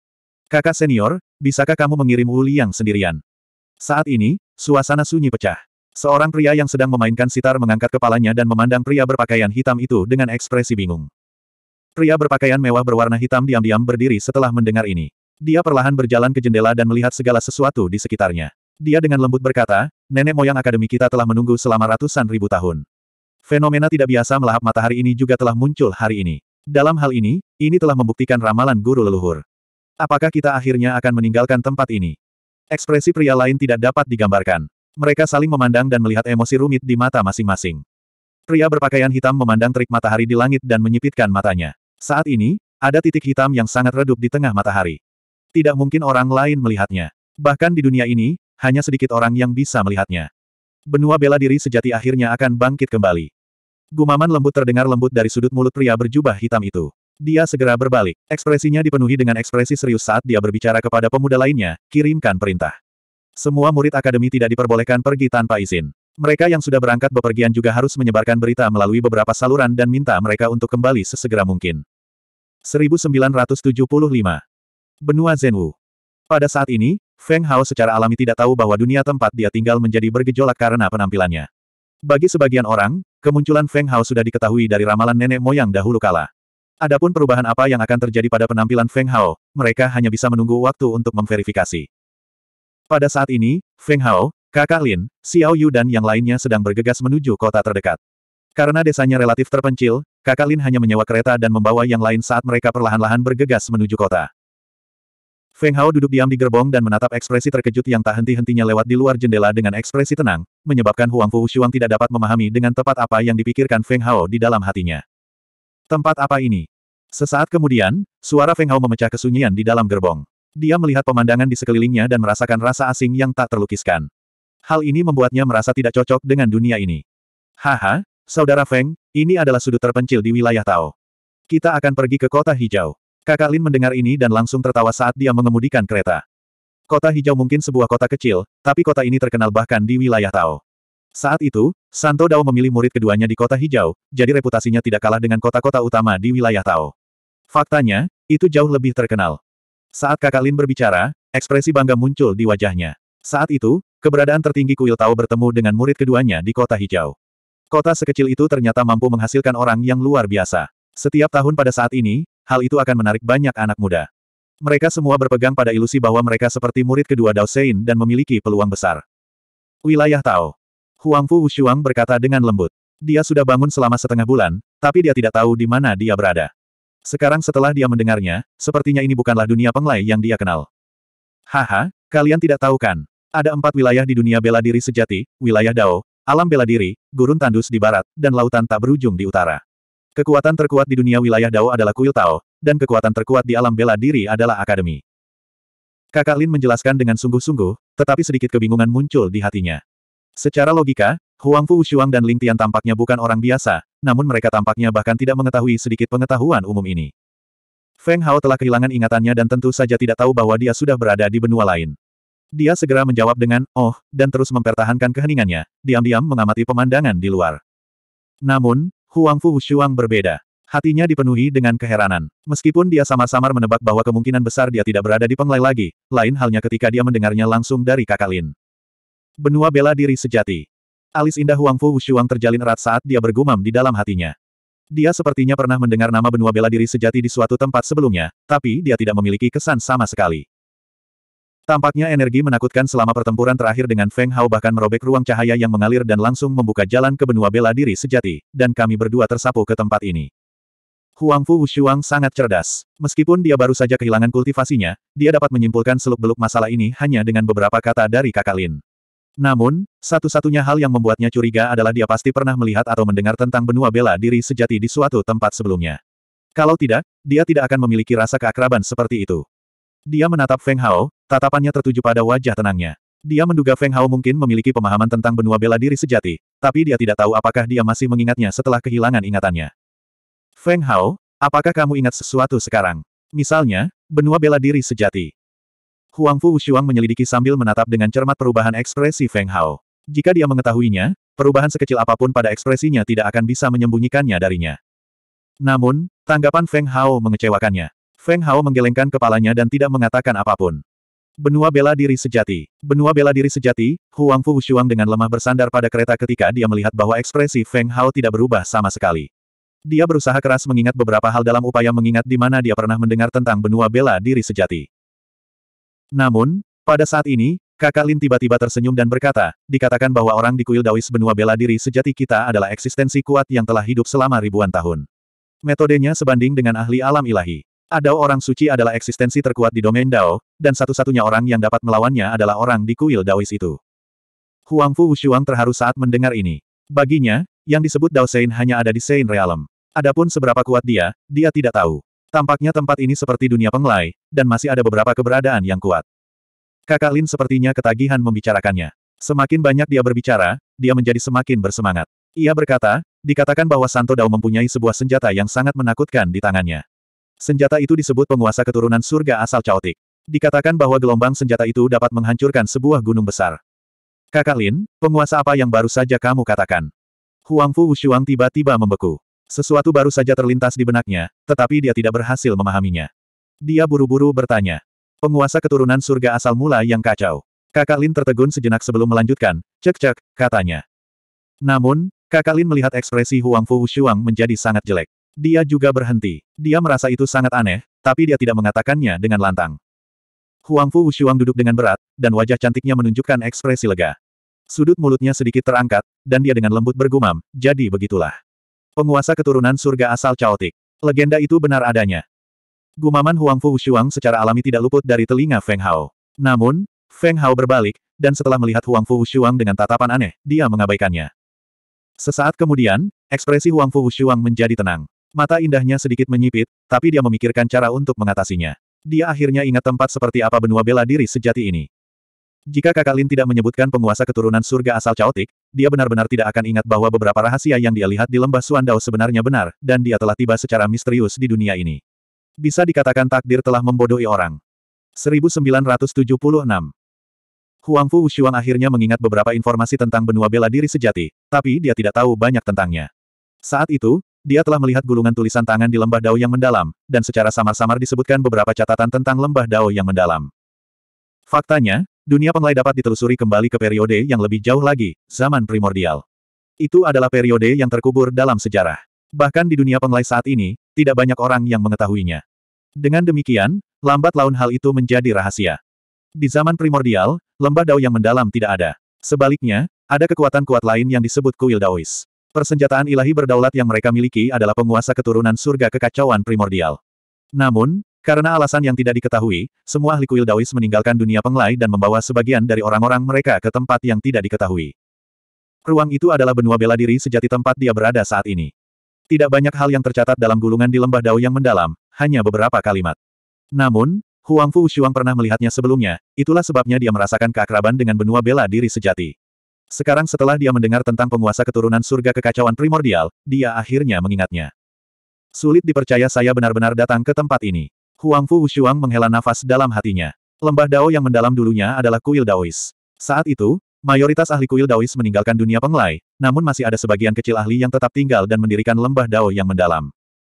Kakak senior, bisakah kamu mengirim Wu Liang sendirian? Saat ini, suasana sunyi pecah. Seorang pria yang sedang memainkan sitar mengangkat kepalanya dan memandang pria berpakaian hitam itu dengan ekspresi bingung. Pria berpakaian mewah berwarna hitam diam-diam berdiri setelah mendengar ini. Dia perlahan berjalan ke jendela dan melihat segala sesuatu di sekitarnya. Dia dengan lembut berkata, nenek moyang akademi kita telah menunggu selama ratusan ribu tahun. Fenomena tidak biasa melahap matahari ini juga telah muncul hari ini. Dalam hal ini, ini telah membuktikan ramalan guru leluhur. Apakah kita akhirnya akan meninggalkan tempat ini? Ekspresi pria lain tidak dapat digambarkan. Mereka saling memandang dan melihat emosi rumit di mata masing-masing. Pria berpakaian hitam memandang terik matahari di langit dan menyipitkan matanya. Saat ini, ada titik hitam yang sangat redup di tengah matahari. Tidak mungkin orang lain melihatnya. Bahkan di dunia ini, hanya sedikit orang yang bisa melihatnya. Benua bela diri sejati akhirnya akan bangkit kembali. Gumaman lembut terdengar lembut dari sudut mulut pria berjubah hitam itu. Dia segera berbalik. Ekspresinya dipenuhi dengan ekspresi serius saat dia berbicara kepada pemuda lainnya, kirimkan perintah. Semua murid akademi tidak diperbolehkan pergi tanpa izin. Mereka yang sudah berangkat bepergian juga harus menyebarkan berita melalui beberapa saluran dan minta mereka untuk kembali sesegera mungkin. seribu sembilan ratus tujuh puluh lima. Benua Zhenwu. Pada saat ini, Feng Hao secara alami tidak tahu bahwa dunia tempat dia tinggal menjadi bergejolak karena penampilannya. Bagi sebagian orang, kemunculan Feng Hao sudah diketahui dari ramalan nenek moyang dahulu kala. Adapun perubahan apa yang akan terjadi pada penampilan Feng Hao, mereka hanya bisa menunggu waktu untuk memverifikasi. Pada saat ini, Feng Hao, Kakak Lin, Xiao Yu dan yang lainnya sedang bergegas menuju kota terdekat. Karena desanya relatif terpencil, Kakak Lin hanya menyewa kereta dan membawa yang lain saat mereka perlahan-lahan bergegas menuju kota. Feng Hao duduk diam di gerbong dan menatap ekspresi terkejut yang tak henti-hentinya lewat di luar jendela dengan ekspresi tenang, menyebabkan Huang Fu Wushuang tidak dapat memahami dengan tepat apa yang dipikirkan Feng Hao di dalam hatinya. Tempat apa ini? Sesaat kemudian, suara Feng Hao memecah kesunyian di dalam gerbong. Dia melihat pemandangan di sekelilingnya dan merasakan rasa asing yang tak terlukiskan. Hal ini membuatnya merasa tidak cocok dengan dunia ini. Haha, Saudara Feng, ini adalah sudut terpencil di wilayah Tao. Kita akan pergi ke kota hijau. Kakak Lin mendengar ini dan langsung tertawa saat dia mengemudikan kereta. Kota hijau mungkin sebuah kota kecil, tapi kota ini terkenal bahkan di wilayah Tao. Saat itu, Santo Dao memilih murid keduanya di kota hijau, jadi reputasinya tidak kalah dengan kota-kota utama di wilayah Tao. Faktanya, itu jauh lebih terkenal. Saat Kakak Lin berbicara, ekspresi bangga muncul di wajahnya. Saat itu, keberadaan tertinggi kuil Tao bertemu dengan murid keduanya di kota hijau. Kota sekecil itu ternyata mampu menghasilkan orang yang luar biasa. Setiap tahun pada saat ini, hal itu akan menarik banyak anak muda. Mereka semua berpegang pada ilusi bahwa mereka seperti murid kedua Dao Sein dan memiliki peluang besar. Wilayah Tao. Huang Fu Wushuang berkata dengan lembut. Dia sudah bangun selama setengah bulan, tapi dia tidak tahu di mana dia berada. Sekarang setelah dia mendengarnya, sepertinya ini bukanlah dunia Penglai yang dia kenal. Haha, kalian tidak tahu kan? Ada empat wilayah di dunia bela diri sejati, wilayah Dao, alam bela diri, gurun tandus di barat, dan lautan tak berujung di utara. Kekuatan terkuat di dunia wilayah Dao adalah kuil Tao, dan kekuatan terkuat di alam bela diri adalah akademi. Kakak Lin menjelaskan dengan sungguh-sungguh, tetapi sedikit kebingungan muncul di hatinya. Secara logika, Huang Fu Wushuang dan Ling Tian tampaknya bukan orang biasa, namun mereka tampaknya bahkan tidak mengetahui sedikit pengetahuan umum ini. Feng Hao telah kehilangan ingatannya dan tentu saja tidak tahu bahwa dia sudah berada di benua lain. Dia segera menjawab dengan, oh, dan terus mempertahankan keheningannya, diam-diam mengamati pemandangan di luar. Namun, Huang Fu Wushuang berbeda. Hatinya dipenuhi dengan keheranan. Meskipun dia samar-samar menebak bahwa kemungkinan besar dia tidak berada di Penglai lagi, lain halnya ketika dia mendengarnya langsung dari Kakak Lin. Benua bela diri sejati. Alis indah Huang Fu Wushuang terjalin erat saat dia bergumam di dalam hatinya. Dia sepertinya pernah mendengar nama benua bela diri sejati di suatu tempat sebelumnya, tapi dia tidak memiliki kesan sama sekali. Tampaknya energi menakutkan selama pertempuran terakhir dengan Feng Hao bahkan merobek ruang cahaya yang mengalir dan langsung membuka jalan ke benua bela diri sejati, dan kami berdua tersapu ke tempat ini. Huang Fu Wushuang sangat cerdas. Meskipun dia baru saja kehilangan kultivasinya, dia dapat menyimpulkan seluk-beluk masalah ini hanya dengan beberapa kata dari Kakak Lin. Namun, satu-satunya hal yang membuatnya curiga adalah dia pasti pernah melihat atau mendengar tentang benua bela diri sejati di suatu tempat sebelumnya. Kalau tidak, dia tidak akan memiliki rasa keakraban seperti itu. Dia menatap Feng Hao, tatapannya tertuju pada wajah tenangnya. Dia menduga Feng Hao mungkin memiliki pemahaman tentang benua bela diri sejati, tapi dia tidak tahu apakah dia masih mengingatnya setelah kehilangan ingatannya. Feng Hao, apakah kamu ingat sesuatu sekarang? Misalnya, benua bela diri sejati. Huang Fu Wushuang menyelidiki sambil menatap dengan cermat perubahan ekspresi Feng Hao. Jika dia mengetahuinya, perubahan sekecil apapun pada ekspresinya tidak akan bisa menyembunyikannya darinya. Namun, tanggapan Feng Hao mengecewakannya. Feng Hao menggelengkan kepalanya dan tidak mengatakan apapun. Benua bela diri sejati. Benua bela diri sejati, Huang Fu Wushuang dengan lemah bersandar pada kereta ketika dia melihat bahwa ekspresi Feng Hao tidak berubah sama sekali. Dia berusaha keras mengingat beberapa hal dalam upaya mengingat di mana dia pernah mendengar tentang benua bela diri sejati. Namun, pada saat ini, Kakak Lin tiba-tiba tersenyum dan berkata, dikatakan bahwa orang di kuil Daois benua bela diri sejati kita adalah eksistensi kuat yang telah hidup selama ribuan tahun. Metodenya sebanding dengan ahli alam ilahi. Dao orang suci adalah eksistensi terkuat di domain Dao, dan satu-satunya orang yang dapat melawannya adalah orang di kuil Daois itu. Huang Fu Wushuang terharu saat mendengar ini. Baginya, yang disebut Dao Sein hanya ada di Sein Realm. Adapun seberapa kuat dia, dia tidak tahu. Tampaknya tempat ini seperti dunia Penglai, dan masih ada beberapa keberadaan yang kuat. Kakak Lin sepertinya ketagihan membicarakannya. Semakin banyak dia berbicara, dia menjadi semakin bersemangat. Ia berkata, dikatakan bahwa Santo Dao mempunyai sebuah senjata yang sangat menakutkan di tangannya. Senjata itu disebut penguasa keturunan surga asal Chaotic. Dikatakan bahwa gelombang senjata itu dapat menghancurkan sebuah gunung besar. Kakak Lin, penguasa apa yang baru saja kamu katakan? Huang Fu Wushuang tiba-tiba membeku. Sesuatu baru saja terlintas di benaknya, tetapi dia tidak berhasil memahaminya. Dia buru-buru bertanya. Penguasa keturunan surga asal mula yang kacau. Kakak Lin tertegun sejenak sebelum melanjutkan, cek-cek, katanya. Namun, Kakak Lin melihat ekspresi Huang Fu Wushuang menjadi sangat jelek. Dia juga berhenti. Dia merasa itu sangat aneh, tapi dia tidak mengatakannya dengan lantang. Huang Fu Wushuang duduk dengan berat, dan wajah cantiknya menunjukkan ekspresi lega. Sudut mulutnya sedikit terangkat, dan dia dengan lembut bergumam, jadi begitulah. Penguasa keturunan surga asal Chaotic. Legenda itu benar adanya. Gumaman Huang Fu Wushuang secara alami tidak luput dari telinga Feng Hao. Namun, Feng Hao berbalik, dan setelah melihat Huang Fu Wushuang dengan tatapan aneh, dia mengabaikannya. Sesaat kemudian, ekspresi Huang Fu Wushuang menjadi tenang. Mata indahnya sedikit menyipit, tapi dia memikirkan cara untuk mengatasinya. Dia akhirnya ingat tempat seperti apa benua bela diri sejati ini. Jika Kakak Lin tidak menyebutkan penguasa keturunan surga asal Chaotic, dia benar-benar tidak akan ingat bahwa beberapa rahasia yang dia lihat di lembah Suandao sebenarnya benar, dan dia telah tiba secara misterius di dunia ini. Bisa dikatakan takdir telah membodohi orang. seribu sembilan ratus tujuh puluh enam. Huang Fu Wushuang akhirnya mengingat beberapa informasi tentang benua bela diri sejati, tapi dia tidak tahu banyak tentangnya. Saat itu, dia telah melihat gulungan tulisan tangan di lembah Dao yang mendalam, dan secara samar-samar disebutkan beberapa catatan tentang lembah Dao yang mendalam. Faktanya, dunia penglai dapat ditelusuri kembali ke periode yang lebih jauh lagi, zaman primordial. Itu adalah periode yang terkubur dalam sejarah. Bahkan di dunia penglai saat ini, tidak banyak orang yang mengetahuinya. Dengan demikian, lambat laun hal itu menjadi rahasia. Di zaman primordial, lembah Dao yang mendalam tidak ada. Sebaliknya, ada kekuatan kuat lain yang disebut kuil Daois. Persenjataan ilahi berdaulat yang mereka miliki adalah penguasa keturunan surga kekacauan primordial. Namun, karena alasan yang tidak diketahui, semua ahli kuil Daois meninggalkan dunia penglai dan membawa sebagian dari orang-orang mereka ke tempat yang tidak diketahui. Ruang itu adalah benua bela diri sejati tempat dia berada saat ini. Tidak banyak hal yang tercatat dalam gulungan di lembah Dao yang mendalam, hanya beberapa kalimat. Namun, Huang Fu Wushuang pernah melihatnya sebelumnya, itulah sebabnya dia merasakan keakraban dengan benua bela diri sejati. Sekarang setelah dia mendengar tentang penguasa keturunan surga kekacauan primordial, dia akhirnya mengingatnya. Sulit dipercaya saya benar-benar datang ke tempat ini. Huang Fu Wushuang menghela nafas dalam hatinya. Lembah Dao yang mendalam dulunya adalah kuil Daois. Saat itu, mayoritas ahli kuil Daois meninggalkan dunia penglai, namun masih ada sebagian kecil ahli yang tetap tinggal dan mendirikan lembah Dao yang mendalam.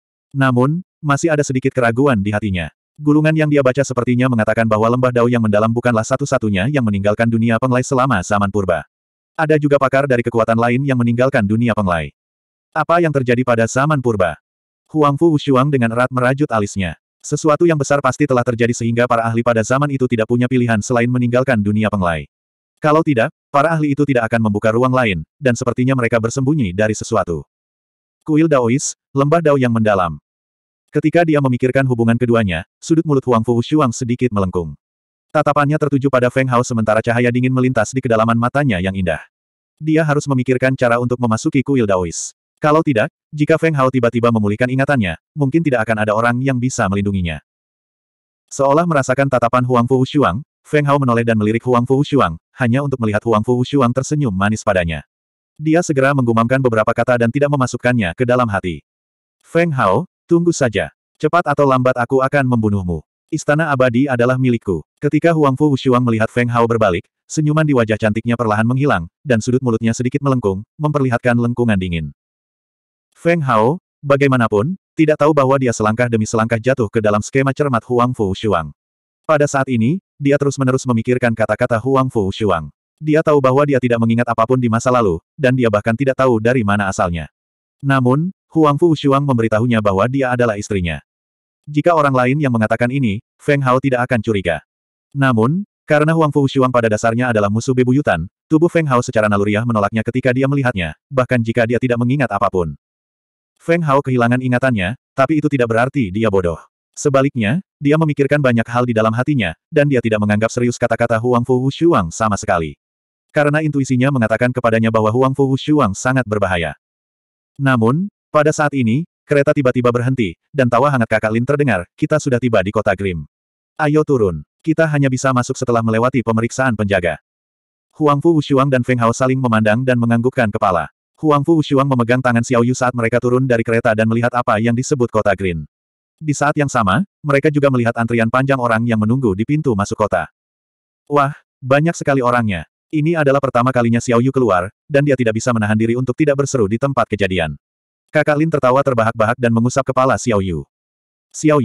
Namun, masih ada sedikit keraguan di hatinya. Gulungan yang dia baca sepertinya mengatakan bahwa lembah Dao yang mendalam bukanlah satu-satunya yang meninggalkan dunia penglai selama zaman purba. Ada juga pakar dari kekuatan lain yang meninggalkan dunia penglai. Apa yang terjadi pada zaman purba? Huang Fu Wushuang dengan erat merajut alisnya. Sesuatu yang besar pasti telah terjadi sehingga para ahli pada zaman itu tidak punya pilihan selain meninggalkan dunia penglai. Kalau tidak, para ahli itu tidak akan membuka ruang lain, dan sepertinya mereka bersembunyi dari sesuatu. Kuil Daois, lembah Dao yang mendalam. Ketika dia memikirkan hubungan keduanya, sudut mulut Huang Fu Wushuang sedikit melengkung. Tatapannya tertuju pada Feng Hao sementara cahaya dingin melintas di kedalaman matanya yang indah. Dia harus memikirkan cara untuk memasuki kuil Daois. Kalau tidak, jika Feng Hao tiba-tiba memulihkan ingatannya, mungkin tidak akan ada orang yang bisa melindunginya. Seolah merasakan tatapan Huang Fu Wushuang, Feng Hao menoleh dan melirik Huang Fu Wushuang, hanya untuk melihat Huang Fu Wushuang tersenyum manis padanya. Dia segera menggumamkan beberapa kata dan tidak memasukkannya ke dalam hati. Feng Hao, tunggu saja. Cepat atau lambat aku akan membunuhmu. Istana abadi adalah milikku. Ketika Huang Fu Wushuang melihat Feng Hao berbalik, senyuman di wajah cantiknya perlahan menghilang, dan sudut mulutnya sedikit melengkung, memperlihatkan lengkungan dingin. Feng Hao, bagaimanapun, tidak tahu bahwa dia selangkah demi selangkah jatuh ke dalam skema cermat Huang Fu Wushuang. Pada saat ini, dia terus-menerus memikirkan kata-kata Huang Fu Wushuang. Dia tahu bahwa dia tidak mengingat apapun di masa lalu, dan dia bahkan tidak tahu dari mana asalnya. Namun, Huang Fu Wushuang memberitahunya bahwa dia adalah istrinya. Jika orang lain yang mengatakan ini, Feng Hao tidak akan curiga. Namun, karena Huang Fu Wushuang pada dasarnya adalah musuh bebuyutan, tubuh Feng Hao secara naluriah menolaknya ketika dia melihatnya, bahkan jika dia tidak mengingat apapun. Feng Hao kehilangan ingatannya, tapi itu tidak berarti dia bodoh. Sebaliknya, dia memikirkan banyak hal di dalam hatinya, dan dia tidak menganggap serius kata-kata Huang Fu Wushuang sama sekali. Karena intuisinya mengatakan kepadanya bahwa Huang Fu Wushuang sangat berbahaya. Namun, pada saat ini, kereta tiba-tiba berhenti, dan tawa hangat Kakak Lin terdengar, kita sudah tiba di kota Grim. Ayo turun. Kita hanya bisa masuk setelah melewati pemeriksaan penjaga. Huang Fu Wushuang dan Feng Hao saling memandang dan menganggukkan kepala. Huang Fu Wushuang memegang tangan Xiao Yu saat mereka turun dari kereta dan melihat apa yang disebut kota Green. Di saat yang sama, mereka juga melihat antrian panjang orang yang menunggu di pintu masuk kota. Wah, banyak sekali orangnya. Ini adalah pertama kalinya Xiao Yu keluar, dan dia tidak bisa menahan diri untuk tidak berseru di tempat kejadian. Kakak Lin tertawa terbahak-bahak dan mengusap kepala Xiao Yu. Xiao Yu,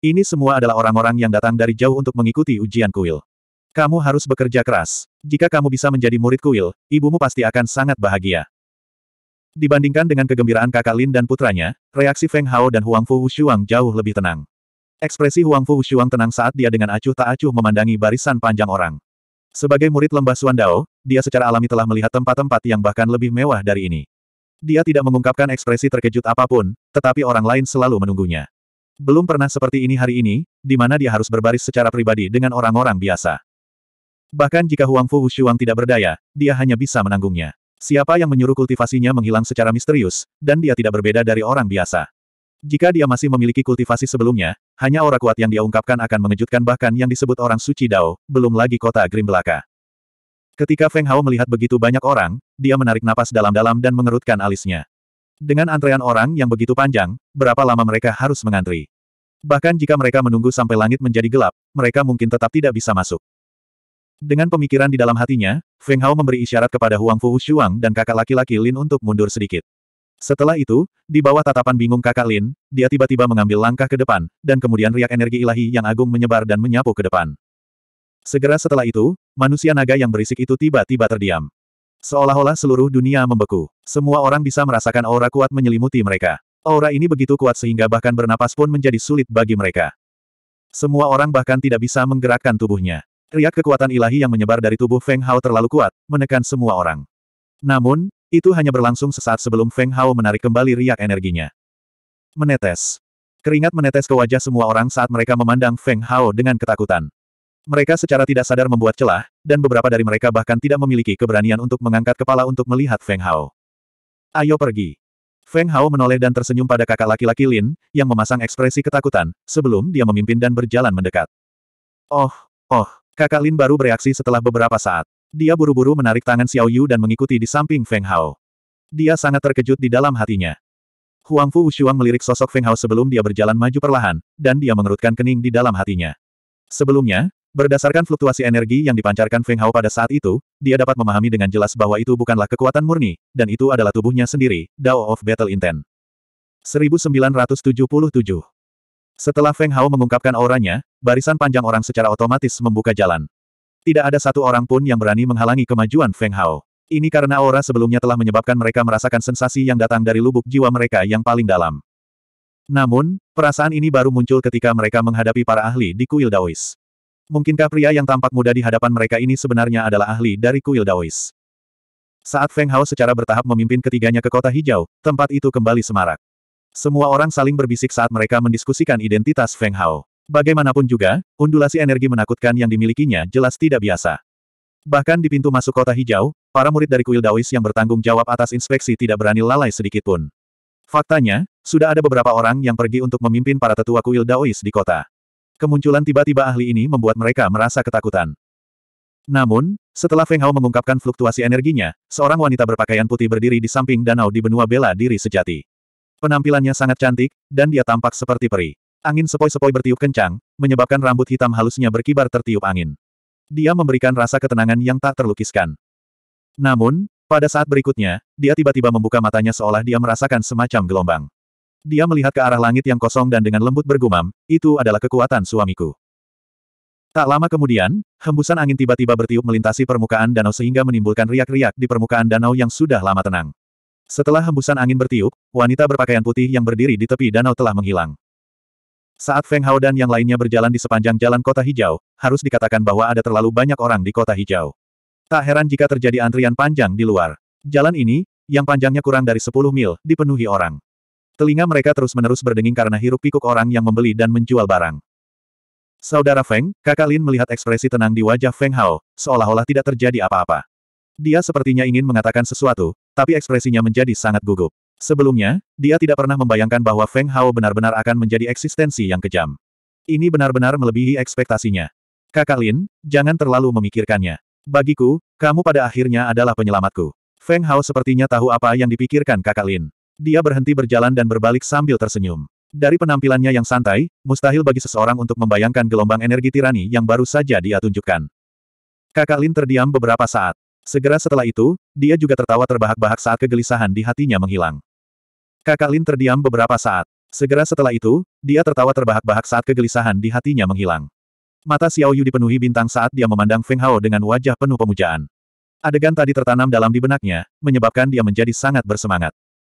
Ini semua adalah orang-orang yang datang dari jauh untuk mengikuti ujian kuil. Kamu harus bekerja keras. Jika kamu bisa menjadi murid kuil, ibumu pasti akan sangat bahagia. Dibandingkan dengan kegembiraan kakak Lin dan putranya, reaksi Feng Hao dan Huang Fu Wushuang jauh lebih tenang. Ekspresi Huang Fu Wushuang tenang saat dia dengan acuh tak acuh memandangi barisan panjang orang. Sebagai murid lembah Xuan Dao, dia secara alami telah melihat tempat-tempat yang bahkan lebih mewah dari ini. Dia tidak mengungkapkan ekspresi terkejut apapun, tetapi orang lain selalu menunggunya. Belum pernah seperti ini hari ini, di mana dia harus berbaris secara pribadi dengan orang-orang biasa. Bahkan jika Huang Fu Wushuang tidak berdaya, dia hanya bisa menanggungnya. Siapa yang menyuruh kultivasinya menghilang secara misterius, dan dia tidak berbeda dari orang biasa. Jika dia masih memiliki kultivasi sebelumnya, hanya aura kuat yang dia ungkapkan akan mengejutkan bahkan yang disebut orang suci Dao, belum lagi kota Grim belaka. Ketika Feng Hao melihat begitu banyak orang, dia menarik napas dalam-dalam dan mengerutkan alisnya. Dengan antrean orang yang begitu panjang, berapa lama mereka harus mengantri? Bahkan jika mereka menunggu sampai langit menjadi gelap, mereka mungkin tetap tidak bisa masuk. Dengan pemikiran di dalam hatinya, Feng Hao memberi isyarat kepada Huang Fu Wushuang dan kakak laki-laki Lin untuk mundur sedikit. Setelah itu, di bawah tatapan bingung kakak Lin, dia tiba-tiba mengambil langkah ke depan, dan kemudian riak energi ilahi yang agung menyebar dan menyapu ke depan. Segera setelah itu, manusia naga yang berisik itu tiba-tiba terdiam. Seolah-olah seluruh dunia membeku. Semua orang bisa merasakan aura kuat menyelimuti mereka. Aura ini begitu kuat sehingga bahkan bernapas pun menjadi sulit bagi mereka. Semua orang bahkan tidak bisa menggerakkan tubuhnya. Riak kekuatan ilahi yang menyebar dari tubuh Feng Hao terlalu kuat, menekan semua orang. Namun, itu hanya berlangsung sesaat sebelum Feng Hao menarik kembali riak energinya. Menetes. Keringat menetes ke wajah semua orang saat mereka memandang Feng Hao dengan ketakutan. Mereka secara tidak sadar membuat celah, dan beberapa dari mereka bahkan tidak memiliki keberanian untuk mengangkat kepala untuk melihat Feng Hao. Ayo pergi. Feng Hao menoleh dan tersenyum pada kakak laki-laki Lin, yang memasang ekspresi ketakutan, sebelum dia memimpin dan berjalan mendekat. Oh, oh, kakak Lin baru bereaksi setelah beberapa saat. Dia buru-buru menarik tangan Xiao Yu dan mengikuti di samping Feng Hao. Dia sangat terkejut di dalam hatinya. Huang Fu Wushuang melirik sosok Feng Hao sebelum dia berjalan maju perlahan, dan dia mengerutkan kening di dalam hatinya. Sebelumnya, berdasarkan fluktuasi energi yang dipancarkan Feng Hao pada saat itu, dia dapat memahami dengan jelas bahwa itu bukanlah kekuatan murni, dan itu adalah tubuhnya sendiri, Dao of Battle Intent. seribu sembilan ratus tujuh puluh tujuh. Setelah Feng Hao mengungkapkan auranya, barisan panjang orang secara otomatis membuka jalan. Tidak ada satu orang pun yang berani menghalangi kemajuan Feng Hao. Ini karena aura sebelumnya telah menyebabkan mereka merasakan sensasi yang datang dari lubuk jiwa mereka yang paling dalam. Namun, perasaan ini baru muncul ketika mereka menghadapi para ahli di kuil Daois. Mungkinkah pria yang tampak muda di hadapan mereka ini sebenarnya adalah ahli dari kuil Daois? Saat Feng Hao secara bertahap memimpin ketiganya ke kota hijau, tempat itu kembali semarak. Semua orang saling berbisik saat mereka mendiskusikan identitas Feng Hao. Bagaimanapun juga, undulasi energi menakutkan yang dimilikinya jelas tidak biasa. Bahkan di pintu masuk kota hijau, para murid dari kuil Daois yang bertanggung jawab atas inspeksi tidak berani lalai sedikitpun. Faktanya, sudah ada beberapa orang yang pergi untuk memimpin para tetua kuil Daois di kota. Kemunculan tiba-tiba ahli ini membuat mereka merasa ketakutan. Namun, setelah Feng Hao mengungkapkan fluktuasi energinya, seorang wanita berpakaian putih berdiri di samping danau di benua bela diri sejati. Penampilannya sangat cantik, dan dia tampak seperti peri. Angin sepoi-sepoi bertiup kencang, menyebabkan rambut hitam halusnya berkibar tertiup angin. Dia memberikan rasa ketenangan yang tak terlukiskan. Namun, pada saat berikutnya, dia tiba-tiba membuka matanya seolah dia merasakan semacam gelombang. Dia melihat ke arah langit yang kosong dan dengan lembut bergumam, itu adalah kekuatan suamiku. Tak lama kemudian, hembusan angin tiba-tiba bertiup melintasi permukaan danau sehingga menimbulkan riak-riak di permukaan danau yang sudah lama tenang. Setelah hembusan angin bertiup, wanita berpakaian putih yang berdiri di tepi danau telah menghilang. Saat Feng Hao dan yang lainnya berjalan di sepanjang jalan kota hijau, harus dikatakan bahwa ada terlalu banyak orang di kota hijau. Tak heran jika terjadi antrian panjang di luar. Jalan ini, yang panjangnya kurang dari sepuluh mil, dipenuhi orang. Telinga mereka terus-menerus berdenging karena hiruk-pikuk orang yang membeli dan menjual barang. Saudara Feng, kakak Lin melihat ekspresi tenang di wajah Feng Hao, seolah-olah tidak terjadi apa-apa. Dia sepertinya ingin mengatakan sesuatu, tapi ekspresinya menjadi sangat gugup. Sebelumnya, dia tidak pernah membayangkan bahwa Feng Hao benar-benar akan menjadi eksistensi yang kejam. Ini benar-benar melebihi ekspektasinya. Kakak Lin, jangan terlalu memikirkannya. Bagiku, kamu pada akhirnya adalah penyelamatku. Feng Hao sepertinya tahu apa yang dipikirkan kakak Lin. Dia berhenti berjalan dan berbalik sambil tersenyum. Dari penampilannya yang santai, mustahil bagi seseorang untuk membayangkan gelombang energi tirani yang baru saja dia tunjukkan. Kakak Lin terdiam beberapa saat. Segera setelah itu, dia juga tertawa terbahak-bahak saat kegelisahan di hatinya menghilang. Kakak Lin terdiam beberapa saat. Segera setelah itu, dia tertawa terbahak-bahak saat kegelisahan di hatinya menghilang. Mata Xiao Yu dipenuhi bintang saat dia memandang Feng Hao dengan wajah penuh pemujaan. Adegan tadi tertanam dalam di benaknya, menyebabkan dia menjadi sangat bersemangat.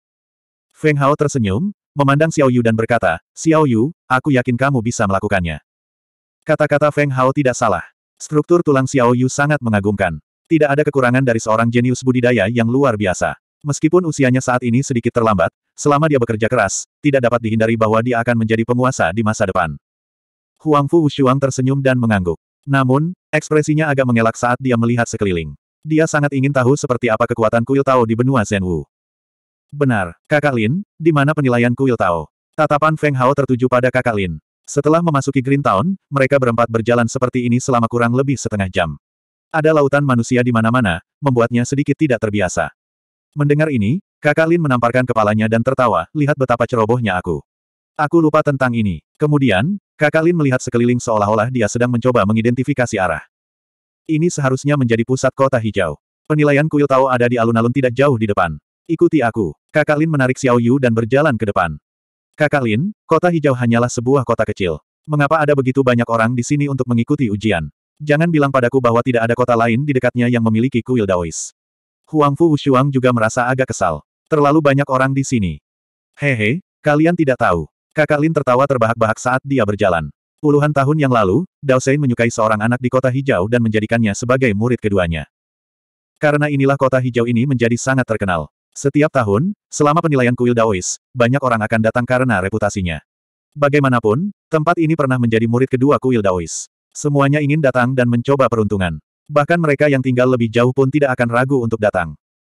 Feng Hao tersenyum, memandang Xiao Yu dan berkata, "Xiao Yu, aku yakin kamu bisa melakukannya." Kata-kata Feng Hao tidak salah. Struktur tulang Xiao Yu sangat mengagumkan. Tidak ada kekurangan dari seorang jenius budidaya yang luar biasa. Meskipun usianya saat ini sedikit terlambat, selama dia bekerja keras, tidak dapat dihindari bahwa dia akan menjadi penguasa di masa depan. Huangfu Wushuang tersenyum dan mengangguk. Namun, ekspresinya agak mengelak saat dia melihat sekeliling. Dia sangat ingin tahu seperti apa kekuatan kuil Tao di benua Zhenwu. Benar, Kakak Lin, di mana penilaian kuil Tao? Tatapan Feng Hao tertuju pada Kakak Lin. Setelah memasuki Green Town, mereka berempat berjalan seperti ini selama kurang lebih setengah jam. Ada lautan manusia di mana-mana, membuatnya sedikit tidak terbiasa. Mendengar ini, Kakak Lin menamparkan kepalanya dan tertawa, lihat betapa cerobohnya aku. Aku lupa tentang ini. Kemudian, Kakak Lin melihat sekeliling seolah-olah dia sedang mencoba mengidentifikasi arah. Ini seharusnya menjadi pusat kota hijau. Penilaian kuil Tao ada di alun-alun tidak jauh di depan. Ikuti aku. Kakak Lin menarik Xiao Yu dan berjalan ke depan. Kakak Lin, kota hijau hanyalah sebuah kota kecil. Mengapa ada begitu banyak orang di sini untuk mengikuti ujian? Jangan bilang padaku bahwa tidak ada kota lain di dekatnya yang memiliki kuil Daois. Huangfu Wushuang juga merasa agak kesal. Terlalu banyak orang di sini. Hehe, kalian tidak tahu. Kakak Lin tertawa terbahak-bahak saat dia berjalan. Puluhan tahun yang lalu, Dao Sein menyukai seorang anak di kota hijau dan menjadikannya sebagai murid keduanya. Karena inilah kota hijau ini menjadi sangat terkenal. Setiap tahun, selama penilaian kuil Daois, banyak orang akan datang karena reputasinya. Bagaimanapun, tempat ini pernah menjadi murid kedua kuil Daois. Semuanya ingin datang dan mencoba peruntungan. Bahkan mereka yang tinggal lebih jauh pun tidak akan ragu untuk datang.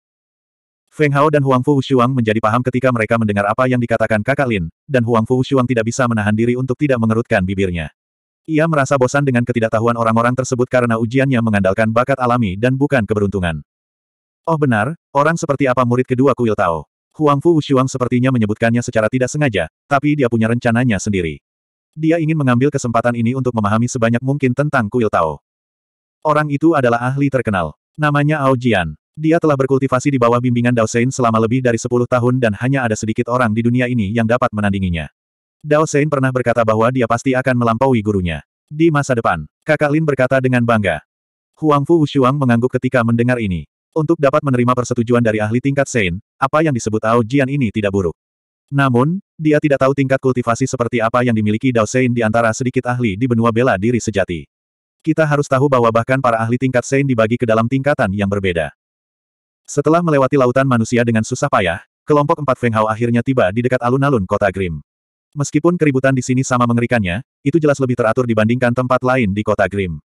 Feng Hao dan Huangfu Wushuang menjadi paham ketika mereka mendengar apa yang dikatakan Kakak Lin, dan Huangfu Wushuang tidak bisa menahan diri untuk tidak mengerutkan bibirnya. Ia merasa bosan dengan ketidaktahuan orang-orang tersebut karena ujiannya mengandalkan bakat alami dan bukan keberuntungan. Oh benar, orang seperti apa murid kedua kuil Tao? Huangfu Wushuang sepertinya menyebutkannya secara tidak sengaja, tapi dia punya rencananya sendiri. Dia ingin mengambil kesempatan ini untuk memahami sebanyak mungkin tentang kuil Tao. Orang itu adalah ahli terkenal. Namanya Ao Jian. Dia telah berkultivasi di bawah bimbingan Dao Sein selama lebih dari sepuluh tahun dan hanya ada sedikit orang di dunia ini yang dapat menandinginya. Dao Sein pernah berkata bahwa dia pasti akan melampaui gurunya. Di masa depan, Kakak Lin berkata dengan bangga. Huangfu Wushuang mengangguk ketika mendengar ini. Untuk dapat menerima persetujuan dari ahli tingkat Sein, apa yang disebut Ao Jian ini tidak buruk. Namun, dia tidak tahu tingkat kultivasi seperti apa yang dimiliki Dao Sein di antara sedikit ahli di benua bela diri sejati. Kita harus tahu bahwa bahkan para ahli tingkat Sein dibagi ke dalam tingkatan yang berbeda. Setelah melewati lautan manusia dengan susah payah, kelompok empat Feng Hao akhirnya tiba di dekat alun-alun kota Grim. Meskipun keributan di sini sama mengerikannya, itu jelas lebih teratur dibandingkan tempat lain di kota Grim.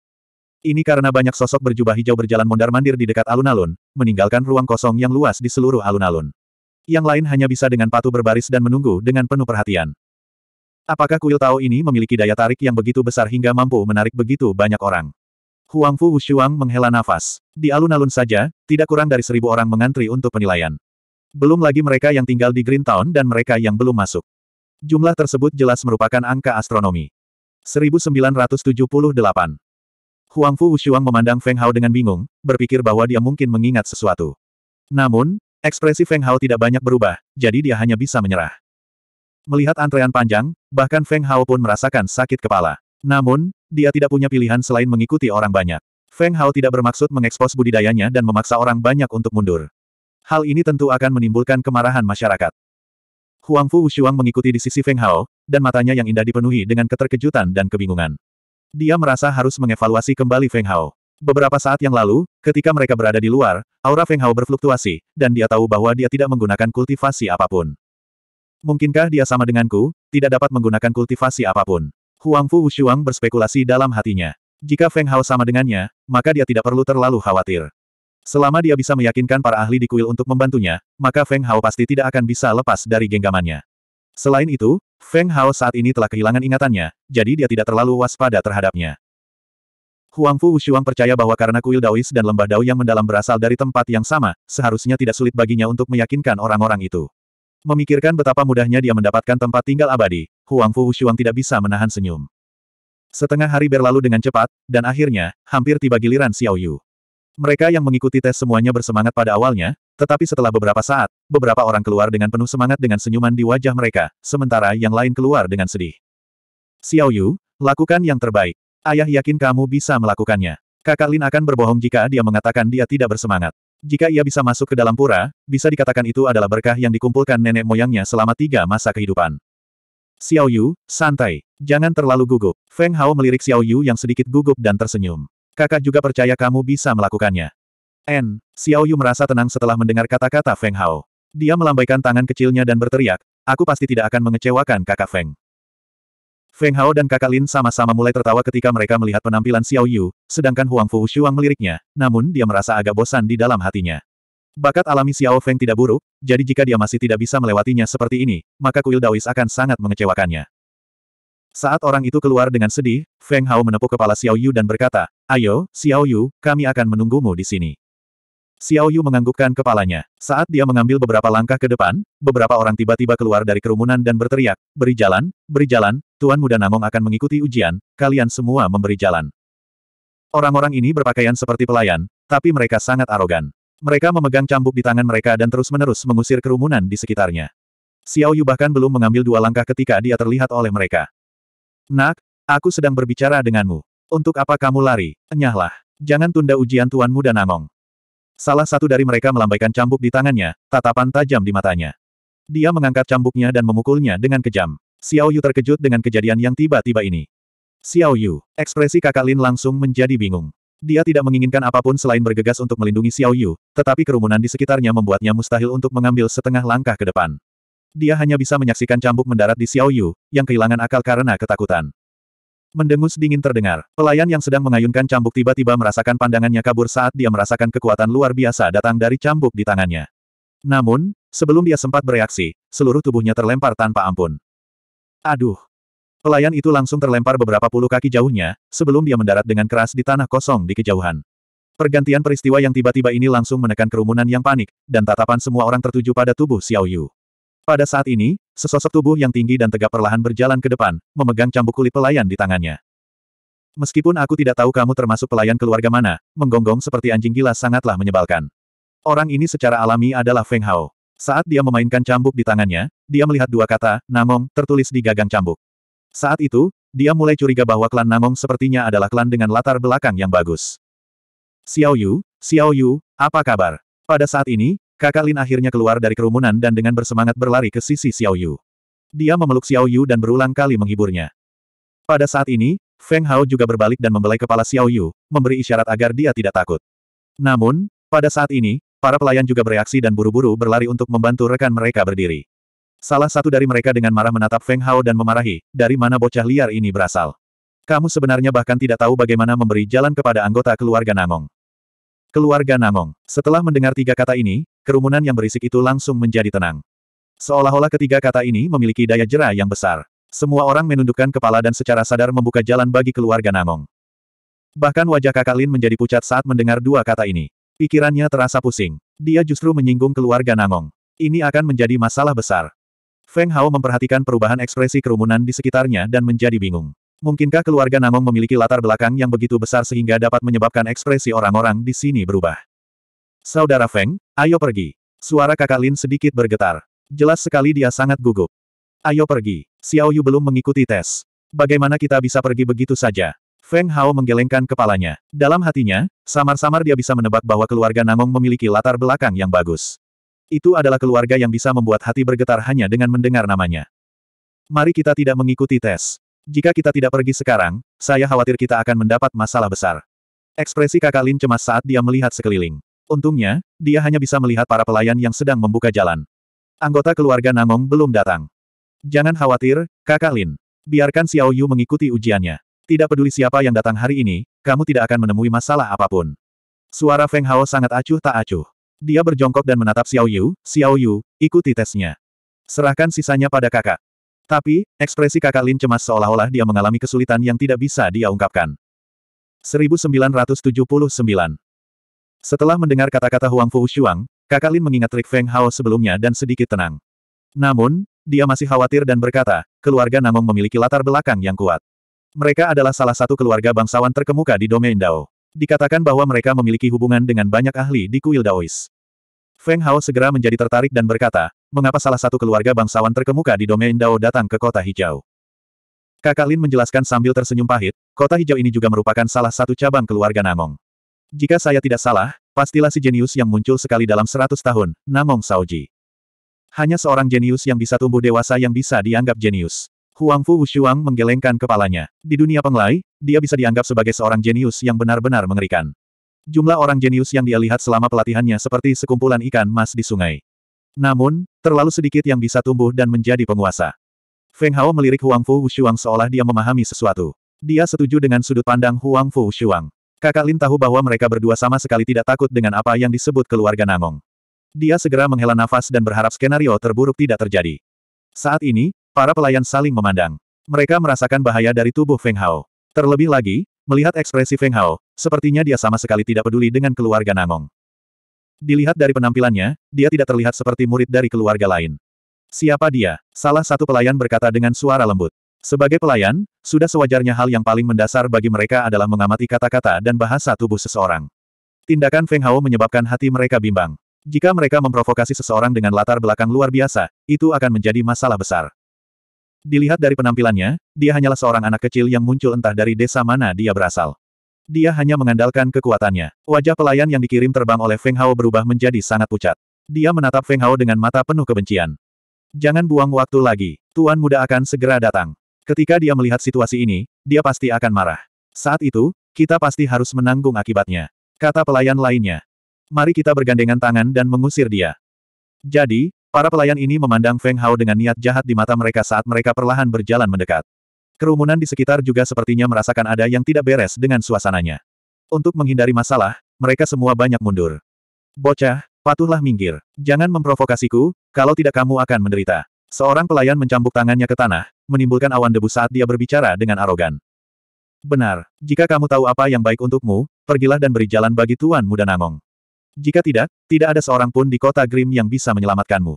Ini karena banyak sosok berjubah hijau berjalan mondar-mandir di dekat alun-alun, meninggalkan ruang kosong yang luas di seluruh alun-alun. Yang lain hanya bisa dengan patuh berbaris dan menunggu dengan penuh perhatian. Apakah kuil Tao ini memiliki daya tarik yang begitu besar hingga mampu menarik begitu banyak orang? Huangfu Wushuang menghela nafas. Di alun-alun saja, tidak kurang dari seribu orang mengantri untuk penilaian. Belum lagi mereka yang tinggal di Green Town dan mereka yang belum masuk. Jumlah tersebut jelas merupakan angka astronomi. seribu sembilan ratus tujuh puluh delapan. Huangfu Wushuang memandang Feng Hao dengan bingung, berpikir bahwa dia mungkin mengingat sesuatu. Namun, ekspresi Feng Hao tidak banyak berubah, jadi dia hanya bisa menyerah. Melihat antrean panjang, bahkan Feng Hao pun merasakan sakit kepala. Namun, dia tidak punya pilihan selain mengikuti orang banyak. Feng Hao tidak bermaksud mengekspos budidayanya dan memaksa orang banyak untuk mundur. Hal ini tentu akan menimbulkan kemarahan masyarakat. Huangfu Wushuang mengikuti di sisi Feng Hao, dan matanya yang indah dipenuhi dengan keterkejutan dan kebingungan. Dia merasa harus mengevaluasi kembali Feng Hao. Beberapa saat yang lalu, ketika mereka berada di luar, aura Feng Hao berfluktuasi, dan dia tahu bahwa dia tidak menggunakan kultivasi apapun. Mungkinkah dia sama denganku, tidak dapat menggunakan kultivasi apapun? Huangfu Wushuang berspekulasi dalam hatinya. Jika Feng Hao sama dengannya, maka dia tidak perlu terlalu khawatir. Selama dia bisa meyakinkan para ahli di kuil untuk membantunya, maka Feng Hao pasti tidak akan bisa lepas dari genggamannya. Selain itu, Feng Hao saat ini telah kehilangan ingatannya, jadi dia tidak terlalu waspada terhadapnya. Huangfu Wushuang percaya bahwa karena kuil Daois dan lembah Dao yang mendalam berasal dari tempat yang sama, seharusnya tidak sulit baginya untuk meyakinkan orang-orang itu. Memikirkan betapa mudahnya dia mendapatkan tempat tinggal abadi, Huangfu Wushuang tidak bisa menahan senyum. Setengah hari berlalu dengan cepat, dan akhirnya, hampir tiba giliran Xiao Yu. Mereka yang mengikuti tes semuanya bersemangat pada awalnya, tetapi setelah beberapa saat, beberapa orang keluar dengan penuh semangat dengan senyuman di wajah mereka, sementara yang lain keluar dengan sedih. Xiao Yu, lakukan yang terbaik. Ayah yakin kamu bisa melakukannya. Kakak Lin akan berbohong jika dia mengatakan dia tidak bersemangat. Jika ia bisa masuk ke dalam pura, bisa dikatakan itu adalah berkah yang dikumpulkan nenek moyangnya selama tiga masa kehidupan. Xiao Yu, santai. Jangan terlalu gugup. Feng Hao melirik Xiao Yu yang sedikit gugup dan tersenyum. Kakak juga percaya kamu bisa melakukannya. N. Xiao Yu merasa tenang setelah mendengar kata-kata Feng Hao. Dia melambaikan tangan kecilnya dan berteriak, aku pasti tidak akan mengecewakan kakak Feng. Feng Hao dan kakak Lin sama-sama mulai tertawa ketika mereka melihat penampilan Xiao Yu, sedangkan Huang Fu Shuang meliriknya, namun dia merasa agak bosan di dalam hatinya. Bakat alami Xiao Feng tidak buruk, jadi jika dia masih tidak bisa melewatinya seperti ini, maka kuil Daois akan sangat mengecewakannya. Saat orang itu keluar dengan sedih, Feng Hao menepuk kepala Xiao Yu dan berkata, ayo, Xiao Yu, kami akan menunggumu di sini. Xiao Yu menganggukkan kepalanya. Saat dia mengambil beberapa langkah ke depan, beberapa orang tiba-tiba keluar dari kerumunan dan berteriak, beri jalan, beri jalan, Tuan Muda Namong akan mengikuti ujian, kalian semua memberi jalan. Orang-orang ini berpakaian seperti pelayan, tapi mereka sangat arogan. Mereka memegang cambuk di tangan mereka dan terus-menerus mengusir kerumunan di sekitarnya. Xiao Yu bahkan belum mengambil dua langkah ketika dia terlihat oleh mereka. Nak, aku sedang berbicara denganmu. Untuk apa kamu lari? Enyahlah. Jangan tunda ujian Tuan Muda Namong. Salah satu dari mereka melambaikan cambuk di tangannya, tatapan tajam di matanya. Dia mengangkat cambuknya dan memukulnya dengan kejam. Xiao Yu terkejut dengan kejadian yang tiba-tiba ini. Xiao Yu, ekspresi kakak Lin langsung menjadi bingung. Dia tidak menginginkan apapun selain bergegas untuk melindungi Xiao Yu, tetapi kerumunan di sekitarnya membuatnya mustahil untuk mengambil setengah langkah ke depan. Dia hanya bisa menyaksikan cambuk mendarat di Xiao Yu, yang kehilangan akal karena ketakutan. Mendengus dingin terdengar. Pelayan yang sedang mengayunkan cambuk tiba-tiba merasakan pandangannya kabur saat dia merasakan kekuatan luar biasa datang dari cambuk di tangannya. Namun, sebelum dia sempat bereaksi, seluruh tubuhnya terlempar tanpa ampun. Aduh! Pelayan itu langsung terlempar beberapa puluh kaki jauhnya, sebelum dia mendarat dengan keras di tanah kosong di kejauhan. Pergantian peristiwa yang tiba-tiba ini langsung menekan kerumunan yang panik, dan tatapan semua orang tertuju pada tubuh Xiao Yu. Pada saat ini, sesosok tubuh yang tinggi dan tegap perlahan berjalan ke depan, memegang cambuk kulit pelayan di tangannya. Meskipun aku tidak tahu kamu termasuk pelayan keluarga mana, menggonggong seperti anjing gila sangatlah menyebalkan. Orang ini secara alami adalah Feng Hao. Saat dia memainkan cambuk di tangannya, dia melihat dua kata, Namong, tertulis di gagang cambuk. Saat itu, dia mulai curiga bahwa klan Namong sepertinya adalah klan dengan latar belakang yang bagus. Xiao Yu, Xiao Yu, apa kabar? Pada saat ini, kakak Lin akhirnya keluar dari kerumunan dan dengan bersemangat berlari ke sisi Xiao Yu. Dia memeluk Xiao Yu dan berulang kali menghiburnya. Pada saat ini, Feng Hao juga berbalik dan membelai kepala Xiao Yu, memberi isyarat agar dia tidak takut. Namun, pada saat ini, para pelayan juga bereaksi dan buru-buru berlari untuk membantu rekan mereka berdiri. Salah satu dari mereka dengan marah menatap Feng Hao dan memarahi, dari mana bocah liar ini berasal? Kamu sebenarnya bahkan tidak tahu bagaimana memberi jalan kepada anggota keluarga Namong. Keluarga Namong. Setelah mendengar tiga kata ini, kerumunan yang berisik itu langsung menjadi tenang. Seolah-olah ketiga kata ini memiliki daya jera yang besar. Semua orang menundukkan kepala dan secara sadar membuka jalan bagi keluarga Namong. Bahkan wajah kakak Lin menjadi pucat saat mendengar dua kata ini. Pikirannya terasa pusing. Dia justru menyinggung keluarga Namong. Ini akan menjadi masalah besar. Feng Hao memperhatikan perubahan ekspresi kerumunan di sekitarnya dan menjadi bingung. Mungkinkah keluarga Namong memiliki latar belakang yang begitu besar sehingga dapat menyebabkan ekspresi orang-orang di sini berubah? Saudara Feng, ayo pergi. Suara kakak Lin sedikit bergetar. Jelas sekali dia sangat gugup. Ayo pergi. Xiao Yu belum mengikuti tes. Bagaimana kita bisa pergi begitu saja? Feng Hao menggelengkan kepalanya. Dalam hatinya, samar-samar dia bisa menebak bahwa keluarga Namong memiliki latar belakang yang bagus. Itu adalah keluarga yang bisa membuat hati bergetar hanya dengan mendengar namanya. Mari kita tidak mengikuti tes. Jika kita tidak pergi sekarang, saya khawatir kita akan mendapat masalah besar. Ekspresi kakak Lin cemas saat dia melihat sekeliling. Untungnya, dia hanya bisa melihat para pelayan yang sedang membuka jalan. Anggota keluarga Namong belum datang. Jangan khawatir, kakak Lin. Biarkan Xiao Yu mengikuti ujiannya. Tidak peduli siapa yang datang hari ini, kamu tidak akan menemui masalah apapun. Suara Feng Hao sangat acuh tak acuh. Dia berjongkok dan menatap Xiao Yu, Xiao Yu, ikuti tesnya. Serahkan sisanya pada kakak. Tapi, ekspresi kakak Lin cemas seolah-olah dia mengalami kesulitan yang tidak bisa dia ungkapkan. seribu sembilan ratus tujuh puluh sembilan. Setelah mendengar kata-kata Huang Fu Shuang, kakak Lin mengingat trik Feng Hao sebelumnya dan sedikit tenang. Namun, dia masih khawatir dan berkata, keluarga Namong memiliki latar belakang yang kuat. Mereka adalah salah satu keluarga bangsawan terkemuka di domain Dao. Dikatakan bahwa mereka memiliki hubungan dengan banyak ahli di kuil Daois. Feng Hao segera menjadi tertarik dan berkata, mengapa salah satu keluarga bangsawan terkemuka di domain Dao datang ke kota hijau? Kakak Lin menjelaskan sambil tersenyum pahit, kota hijau ini juga merupakan salah satu cabang keluarga Namong. Jika saya tidak salah, pastilah si jenius yang muncul sekali dalam seratus tahun, Namong Shaoji. Hanya seorang jenius yang bisa tumbuh dewasa yang bisa dianggap jenius. Huangfu Wushuang menggelengkan kepalanya. Di dunia penglai, dia bisa dianggap sebagai seorang jenius yang benar-benar mengerikan. Jumlah orang jenius yang dia lihat selama pelatihannya seperti sekumpulan ikan mas di sungai. Namun, terlalu sedikit yang bisa tumbuh dan menjadi penguasa. Feng Hao melirik Huangfu Wushuang seolah dia memahami sesuatu. Dia setuju dengan sudut pandang Huangfu Wushuang. Kakak Lin tahu bahwa mereka berdua sama sekali tidak takut dengan apa yang disebut keluarga Namong. Dia segera menghela nafas dan berharap skenario terburuk tidak terjadi. Saat ini, para pelayan saling memandang. Mereka merasakan bahaya dari tubuh Feng Hao. Terlebih lagi, melihat ekspresi Feng Hao, sepertinya dia sama sekali tidak peduli dengan keluarga Namong. Dilihat dari penampilannya, dia tidak terlihat seperti murid dari keluarga lain. Siapa dia? Salah satu pelayan berkata dengan suara lembut. Sebagai pelayan, sudah sewajarnya hal yang paling mendasar bagi mereka adalah mengamati kata-kata dan bahasa tubuh seseorang. Tindakan Feng Hao menyebabkan hati mereka bimbang. Jika mereka memprovokasi seseorang dengan latar belakang luar biasa, itu akan menjadi masalah besar. Dilihat dari penampilannya, dia hanyalah seorang anak kecil yang muncul entah dari desa mana dia berasal. Dia hanya mengandalkan kekuatannya. Wajah pelayan yang dikirim terbang oleh Feng Hao berubah menjadi sangat pucat. Dia menatap Feng Hao dengan mata penuh kebencian. Jangan buang waktu lagi. Tuan muda akan segera datang. Ketika dia melihat situasi ini, dia pasti akan marah. Saat itu, kita pasti harus menanggung akibatnya. Kata pelayan lainnya. Mari kita bergandengan tangan dan mengusir dia. Jadi, para pelayan ini memandang Feng Hao dengan niat jahat di mata mereka saat mereka perlahan berjalan mendekat. Kerumunan di sekitar juga sepertinya merasakan ada yang tidak beres dengan suasananya. Untuk menghindari masalah, mereka semua banyak mundur. Bocah, patuhlah minggir. Jangan memprovokasiku, kalau tidak kamu akan menderita. Seorang pelayan mencambuk tangannya ke tanah, menimbulkan awan debu saat dia berbicara dengan arogan. Benar, jika kamu tahu apa yang baik untukmu, pergilah dan beri jalan bagi Tuan Muda Namong. Jika tidak, tidak ada seorang pun di kota Grim yang bisa menyelamatkanmu.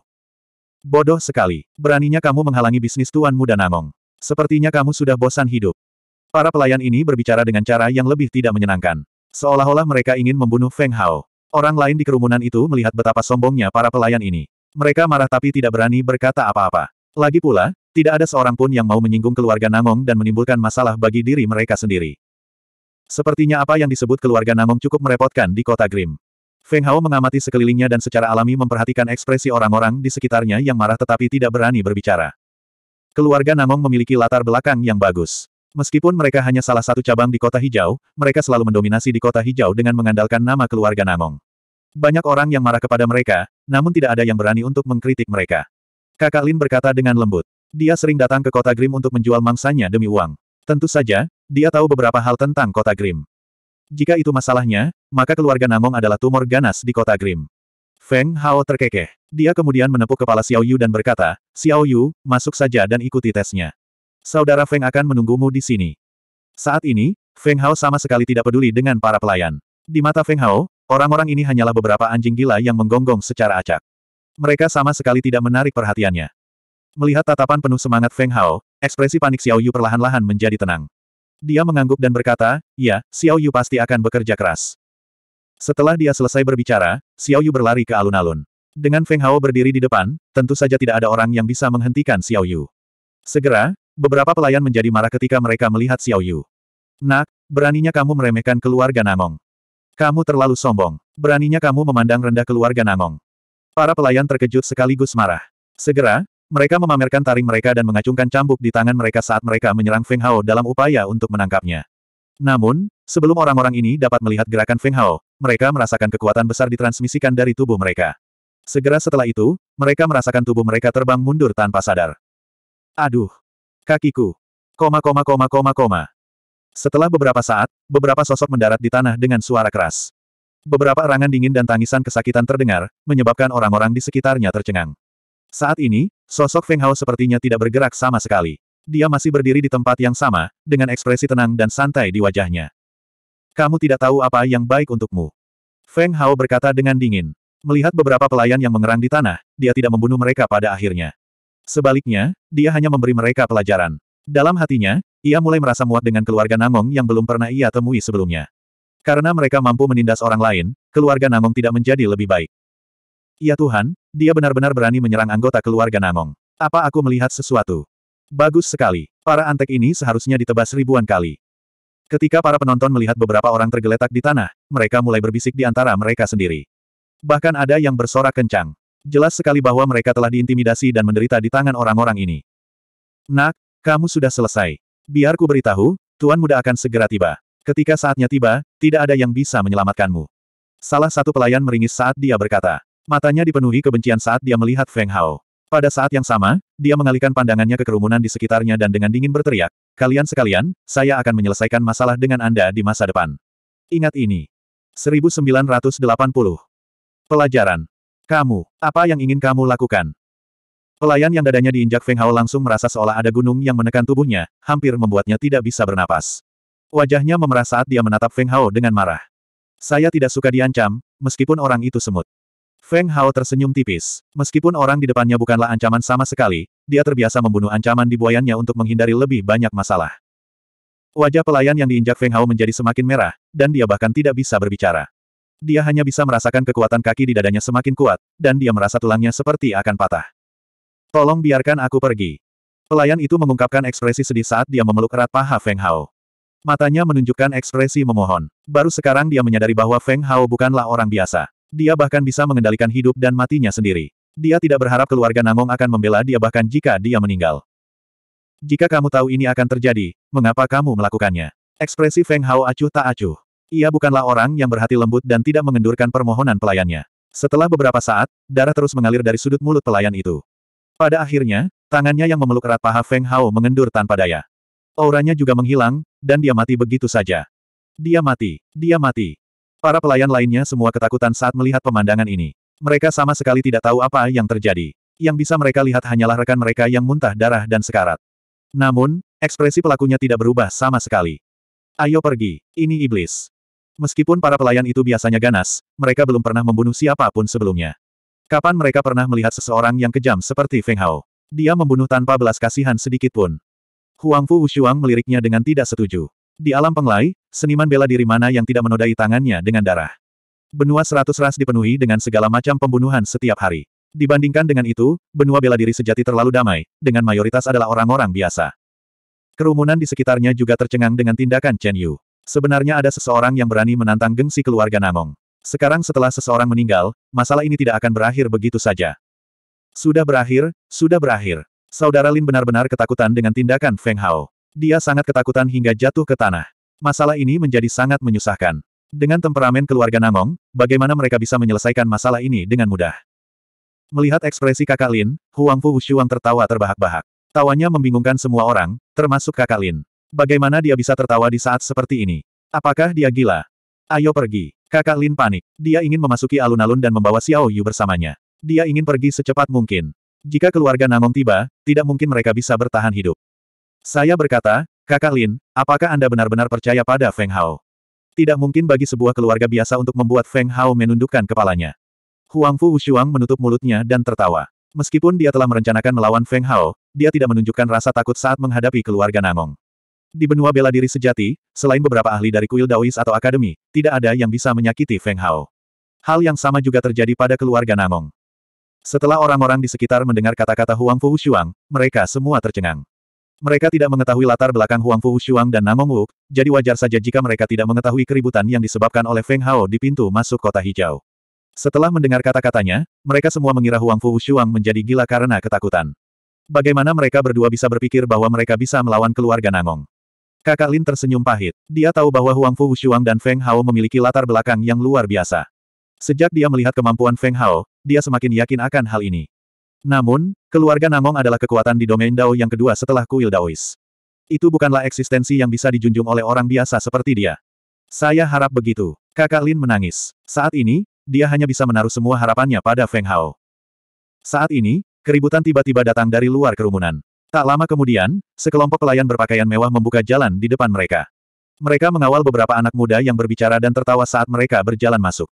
Bodoh sekali. Beraninya kamu menghalangi bisnis Tuan Muda Namong. Sepertinya kamu sudah bosan hidup. Para pelayan ini berbicara dengan cara yang lebih tidak menyenangkan. Seolah-olah mereka ingin membunuh Feng Hao. Orang lain di kerumunan itu melihat betapa sombongnya para pelayan ini. Mereka marah tapi tidak berani berkata apa-apa. Lagi pula, tidak ada seorang pun yang mau menyinggung keluarga Namong dan menimbulkan masalah bagi diri mereka sendiri. Sepertinya apa yang disebut keluarga Namong cukup merepotkan di kota Grim. Feng Hao mengamati sekelilingnya dan secara alami memperhatikan ekspresi orang-orang di sekitarnya yang marah tetapi tidak berani berbicara. Keluarga Namong memiliki latar belakang yang bagus. Meskipun mereka hanya salah satu cabang di kota hijau, mereka selalu mendominasi di kota hijau dengan mengandalkan nama keluarga Namong. Banyak orang yang marah kepada mereka, namun tidak ada yang berani untuk mengkritik mereka. Kakak Lin berkata dengan lembut. Dia sering datang ke kota Grim untuk menjual mangsanya demi uang. Tentu saja, dia tahu beberapa hal tentang kota Grim. Jika itu masalahnya, maka keluarga Namong adalah tumor ganas di kota Grim. Feng Hao terkekeh. Dia kemudian menepuk kepala Xiao Yu dan berkata, Xiao Yu, masuk saja dan ikuti tesnya. Saudara Feng akan menunggumu di sini. Saat ini, Feng Hao sama sekali tidak peduli dengan para pelayan. Di mata Feng Hao, orang-orang ini hanyalah beberapa anjing gila yang menggonggong secara acak. Mereka sama sekali tidak menarik perhatiannya. Melihat tatapan penuh semangat Feng Hao, ekspresi panik Xiao Yu perlahan-lahan menjadi tenang. Dia mengangguk dan berkata, ya, Xiao Yu pasti akan bekerja keras. Setelah dia selesai berbicara, Xiao Yu berlari ke alun-alun. Dengan Feng Hao berdiri di depan, tentu saja tidak ada orang yang bisa menghentikan Xiao Yu. Segera, beberapa pelayan menjadi marah ketika mereka melihat Xiao Yu. Nak, beraninya kamu meremehkan keluarga Namong. Kamu terlalu sombong. Beraninya kamu memandang rendah keluarga Namong. Para pelayan terkejut sekaligus marah. Segera, mereka memamerkan taring mereka dan mengacungkan cambuk di tangan mereka saat mereka menyerang Feng Hao dalam upaya untuk menangkapnya. Namun, sebelum orang-orang ini dapat melihat gerakan Feng Hao, mereka merasakan kekuatan besar ditransmisikan dari tubuh mereka. Segera setelah itu, mereka merasakan tubuh mereka terbang mundur tanpa sadar. Aduh! Kakiku! Koma koma koma koma koma. Setelah beberapa saat, beberapa sosok mendarat di tanah dengan suara keras. Beberapa erangan dingin dan tangisan kesakitan terdengar, menyebabkan orang-orang di sekitarnya tercengang. Saat ini, sosok Feng Hao sepertinya tidak bergerak sama sekali. Dia masih berdiri di tempat yang sama, dengan ekspresi tenang dan santai di wajahnya. Kamu tidak tahu apa yang baik untukmu. Feng Hao berkata dengan dingin. Melihat beberapa pelayan yang mengerang di tanah, dia tidak membunuh mereka pada akhirnya. Sebaliknya, dia hanya memberi mereka pelajaran. Dalam hatinya, ia mulai merasa muak dengan keluarga Namong yang belum pernah ia temui sebelumnya. Karena mereka mampu menindas orang lain, keluarga Namong tidak menjadi lebih baik. Ya Tuhan, dia benar-benar berani menyerang anggota keluarga Namong. Apa aku melihat sesuatu? Bagus sekali. Para antek ini seharusnya ditebas ribuan kali. Ketika para penonton melihat beberapa orang tergeletak di tanah, mereka mulai berbisik di antara mereka sendiri. Bahkan ada yang bersorak kencang. Jelas sekali bahwa mereka telah diintimidasi dan menderita di tangan orang-orang ini. Nak, kamu sudah selesai. Biar ku beritahu, Tuan Muda akan segera tiba. Ketika saatnya tiba, tidak ada yang bisa menyelamatkanmu. Salah satu pelayan meringis saat dia berkata. Matanya dipenuhi kebencian saat dia melihat Feng Hao. Pada saat yang sama, dia mengalihkan pandangannya ke kerumunan di sekitarnya dan dengan dingin berteriak, kalian sekalian, saya akan menyelesaikan masalah dengan Anda di masa depan. Ingat ini. seribu sembilan ratus delapan puluh. Pelajaran. Kamu, apa yang ingin kamu lakukan? Pelayan yang dadanya diinjak Feng Hao langsung merasa seolah ada gunung yang menekan tubuhnya, hampir membuatnya tidak bisa bernapas. Wajahnya memerah saat dia menatap Feng Hao dengan marah. Saya tidak suka diancam, meskipun orang itu semut. Feng Hao tersenyum tipis. Meskipun orang di depannya bukanlah ancaman sama sekali, dia terbiasa membunuh ancaman di buayannya untuk menghindari lebih banyak masalah. Wajah pelayan yang diinjak Feng Hao menjadi semakin merah, dan dia bahkan tidak bisa berbicara. Dia hanya bisa merasakan kekuatan kaki di dadanya semakin kuat, dan dia merasa tulangnya seperti akan patah. Tolong biarkan aku pergi. Pelayan itu mengungkapkan ekspresi sedih saat dia memeluk erat paha Feng Hao. Matanya menunjukkan ekspresi memohon. Baru sekarang dia menyadari bahwa Feng Hao bukanlah orang biasa. Dia bahkan bisa mengendalikan hidup dan matinya sendiri. Dia tidak berharap keluarga Namong akan membela dia bahkan jika dia meninggal. Jika kamu tahu ini akan terjadi, mengapa kamu melakukannya? Ekspresi Feng Hao acuh tak acuh. Ia bukanlah orang yang berhati lembut dan tidak mengendurkan permohonan pelayannya. Setelah beberapa saat, darah terus mengalir dari sudut mulut pelayan itu. Pada akhirnya, tangannya yang memeluk erat paha Feng Hao mengendur tanpa daya. Auranya juga menghilang, dan dia mati begitu saja. Dia mati. Dia mati. Para pelayan lainnya semua ketakutan saat melihat pemandangan ini. Mereka sama sekali tidak tahu apa yang terjadi. Yang bisa mereka lihat hanyalah rekan mereka yang muntah darah dan sekarat. Namun, ekspresi pelakunya tidak berubah sama sekali. Ayo pergi, ini iblis. Meskipun para pelayan itu biasanya ganas, mereka belum pernah membunuh siapapun sebelumnya. Kapan mereka pernah melihat seseorang yang kejam seperti Feng Hao? Dia membunuh tanpa belas kasihan sedikitpun. Huang Fu Wushuang meliriknya dengan tidak setuju. Di alam penglai, seniman bela diri mana yang tidak menodai tangannya dengan darah. Benua seratus ras dipenuhi dengan segala macam pembunuhan setiap hari. Dibandingkan dengan itu, benua bela diri sejati terlalu damai, dengan mayoritas adalah orang-orang biasa. Kerumunan di sekitarnya juga tercengang dengan tindakan Chen Yu. Sebenarnya ada seseorang yang berani menantang gengsi keluarga Namong. Sekarang setelah seseorang meninggal, masalah ini tidak akan berakhir begitu saja. Sudah berakhir, sudah berakhir. Saudara Lin benar-benar ketakutan dengan tindakan Feng Hao. Dia sangat ketakutan hingga jatuh ke tanah. Masalah ini menjadi sangat menyusahkan. Dengan temperamen keluarga Namong, bagaimana mereka bisa menyelesaikan masalah ini dengan mudah? Melihat ekspresi kakak Lin, Huang Fu Wushuang tertawa terbahak-bahak. Tawanya membingungkan semua orang, termasuk kakak Lin. Bagaimana dia bisa tertawa di saat seperti ini? Apakah dia gila? Ayo pergi. Kakak Lin panik. Dia ingin memasuki alun-alun dan membawa Xiao Yu bersamanya. Dia ingin pergi secepat mungkin. Jika keluarga Namong tiba, tidak mungkin mereka bisa bertahan hidup. Saya berkata, kakak Lin, apakah Anda benar-benar percaya pada Feng Hao? Tidak mungkin bagi sebuah keluarga biasa untuk membuat Feng Hao menundukkan kepalanya. Huang Fu Wushuang menutup mulutnya dan tertawa. Meskipun dia telah merencanakan melawan Feng Hao, dia tidak menunjukkan rasa takut saat menghadapi keluarga Namong. Di benua bela diri sejati, selain beberapa ahli dari kuil Daois atau akademi, tidak ada yang bisa menyakiti Feng Hao. Hal yang sama juga terjadi pada keluarga Namong. Setelah orang-orang di sekitar mendengar kata-kata Huang Fu Wushuang, mereka semua tercengang. Mereka tidak mengetahui latar belakang Huang Fu Wushuang dan Namong Wook, jadi wajar saja jika mereka tidak mengetahui keributan yang disebabkan oleh Feng Hao di pintu masuk kota hijau. Setelah mendengar kata-katanya, mereka semua mengira Huang Fu Wushuang menjadi gila karena ketakutan. Bagaimana mereka berdua bisa berpikir bahwa mereka bisa melawan keluarga Namong? Kakak Lin tersenyum pahit. Dia tahu bahwa Huang Fu Wushuang dan Feng Hao memiliki latar belakang yang luar biasa. Sejak dia melihat kemampuan Feng Hao, dia semakin yakin akan hal ini. Namun, keluarga Namong adalah kekuatan di domain Dao yang kedua setelah kuil Daois. Itu bukanlah eksistensi yang bisa dijunjung oleh orang biasa seperti dia. Saya harap begitu. Kakak Lin menangis. Saat ini, dia hanya bisa menaruh semua harapannya pada Feng Hao. Saat ini, keributan tiba-tiba datang dari luar kerumunan. Tak lama kemudian, sekelompok pelayan berpakaian mewah membuka jalan di depan mereka. Mereka mengawal beberapa anak muda yang berbicara dan tertawa saat mereka berjalan masuk.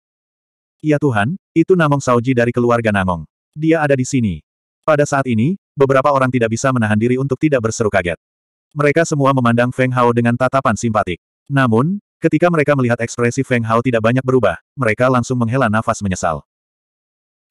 Ya Tuhan, itu Namong Saoji dari keluarga Namong. Dia ada di sini. Pada saat ini, beberapa orang tidak bisa menahan diri untuk tidak berseru kaget. Mereka semua memandang Feng Hao dengan tatapan simpatik. Namun, ketika mereka melihat ekspresi Feng Hao tidak banyak berubah, mereka langsung menghela nafas menyesal.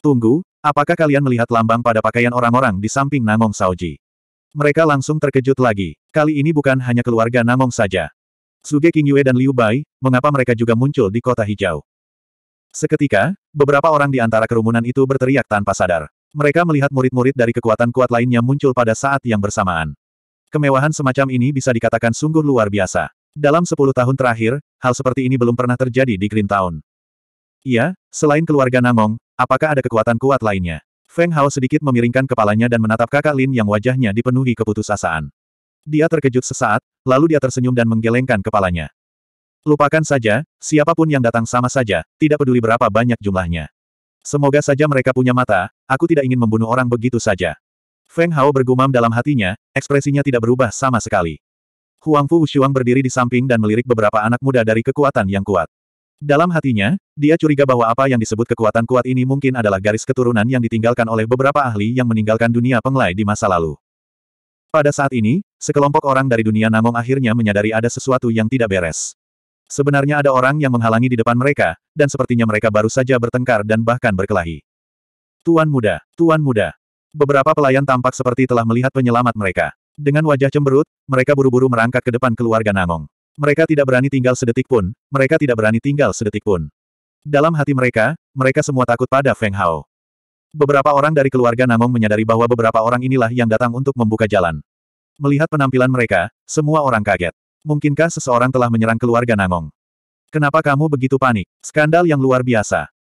Tunggu, apakah kalian melihat lambang pada pakaian orang-orang di samping Namong Saoji? Mereka langsung terkejut lagi. Kali ini bukan hanya keluarga Namong saja. Suge Qingyue dan Liu Bai, mengapa mereka juga muncul di kota hijau? Seketika, beberapa orang di antara kerumunan itu berteriak tanpa sadar. Mereka melihat murid-murid dari kekuatan kuat lainnya muncul pada saat yang bersamaan. Kemewahan semacam ini bisa dikatakan sungguh luar biasa. Dalam sepuluh tahun terakhir, hal seperti ini belum pernah terjadi di Green Town. Iya, selain keluarga Namong, apakah ada kekuatan kuat lainnya? Feng Hao sedikit memiringkan kepalanya dan menatap kakak Lin yang wajahnya dipenuhi keputusasaan. Dia terkejut sesaat, lalu dia tersenyum dan menggelengkan kepalanya. Lupakan saja, siapapun yang datang sama saja, tidak peduli berapa banyak jumlahnya. Semoga saja mereka punya mata, aku tidak ingin membunuh orang begitu saja. Feng Hao bergumam dalam hatinya, ekspresinya tidak berubah sama sekali. Huangfu Wushuang berdiri di samping dan melirik beberapa anak muda dari kekuatan yang kuat. Dalam hatinya, dia curiga bahwa apa yang disebut kekuatan kuat ini mungkin adalah garis keturunan yang ditinggalkan oleh beberapa ahli yang meninggalkan dunia penglai di masa lalu. Pada saat ini, sekelompok orang dari dunia Namong akhirnya menyadari ada sesuatu yang tidak beres. Sebenarnya ada orang yang menghalangi di depan mereka, dan sepertinya mereka baru saja bertengkar dan bahkan berkelahi. Tuan muda, Tuan muda. Beberapa pelayan tampak seperti telah melihat penyelamat mereka. Dengan wajah cemberut, mereka buru-buru merangkak ke depan keluarga Namong. Mereka tidak berani tinggal sedetik pun, mereka tidak berani tinggal sedetik pun. Dalam hati mereka, mereka semua takut pada Feng Hao. Beberapa orang dari keluarga Namong menyadari bahwa beberapa orang inilah yang datang untuk membuka jalan. Melihat penampilan mereka, semua orang kaget. Mungkinkah seseorang telah menyerang keluarga Namong? Kenapa kamu begitu panik? Skandal yang luar biasa.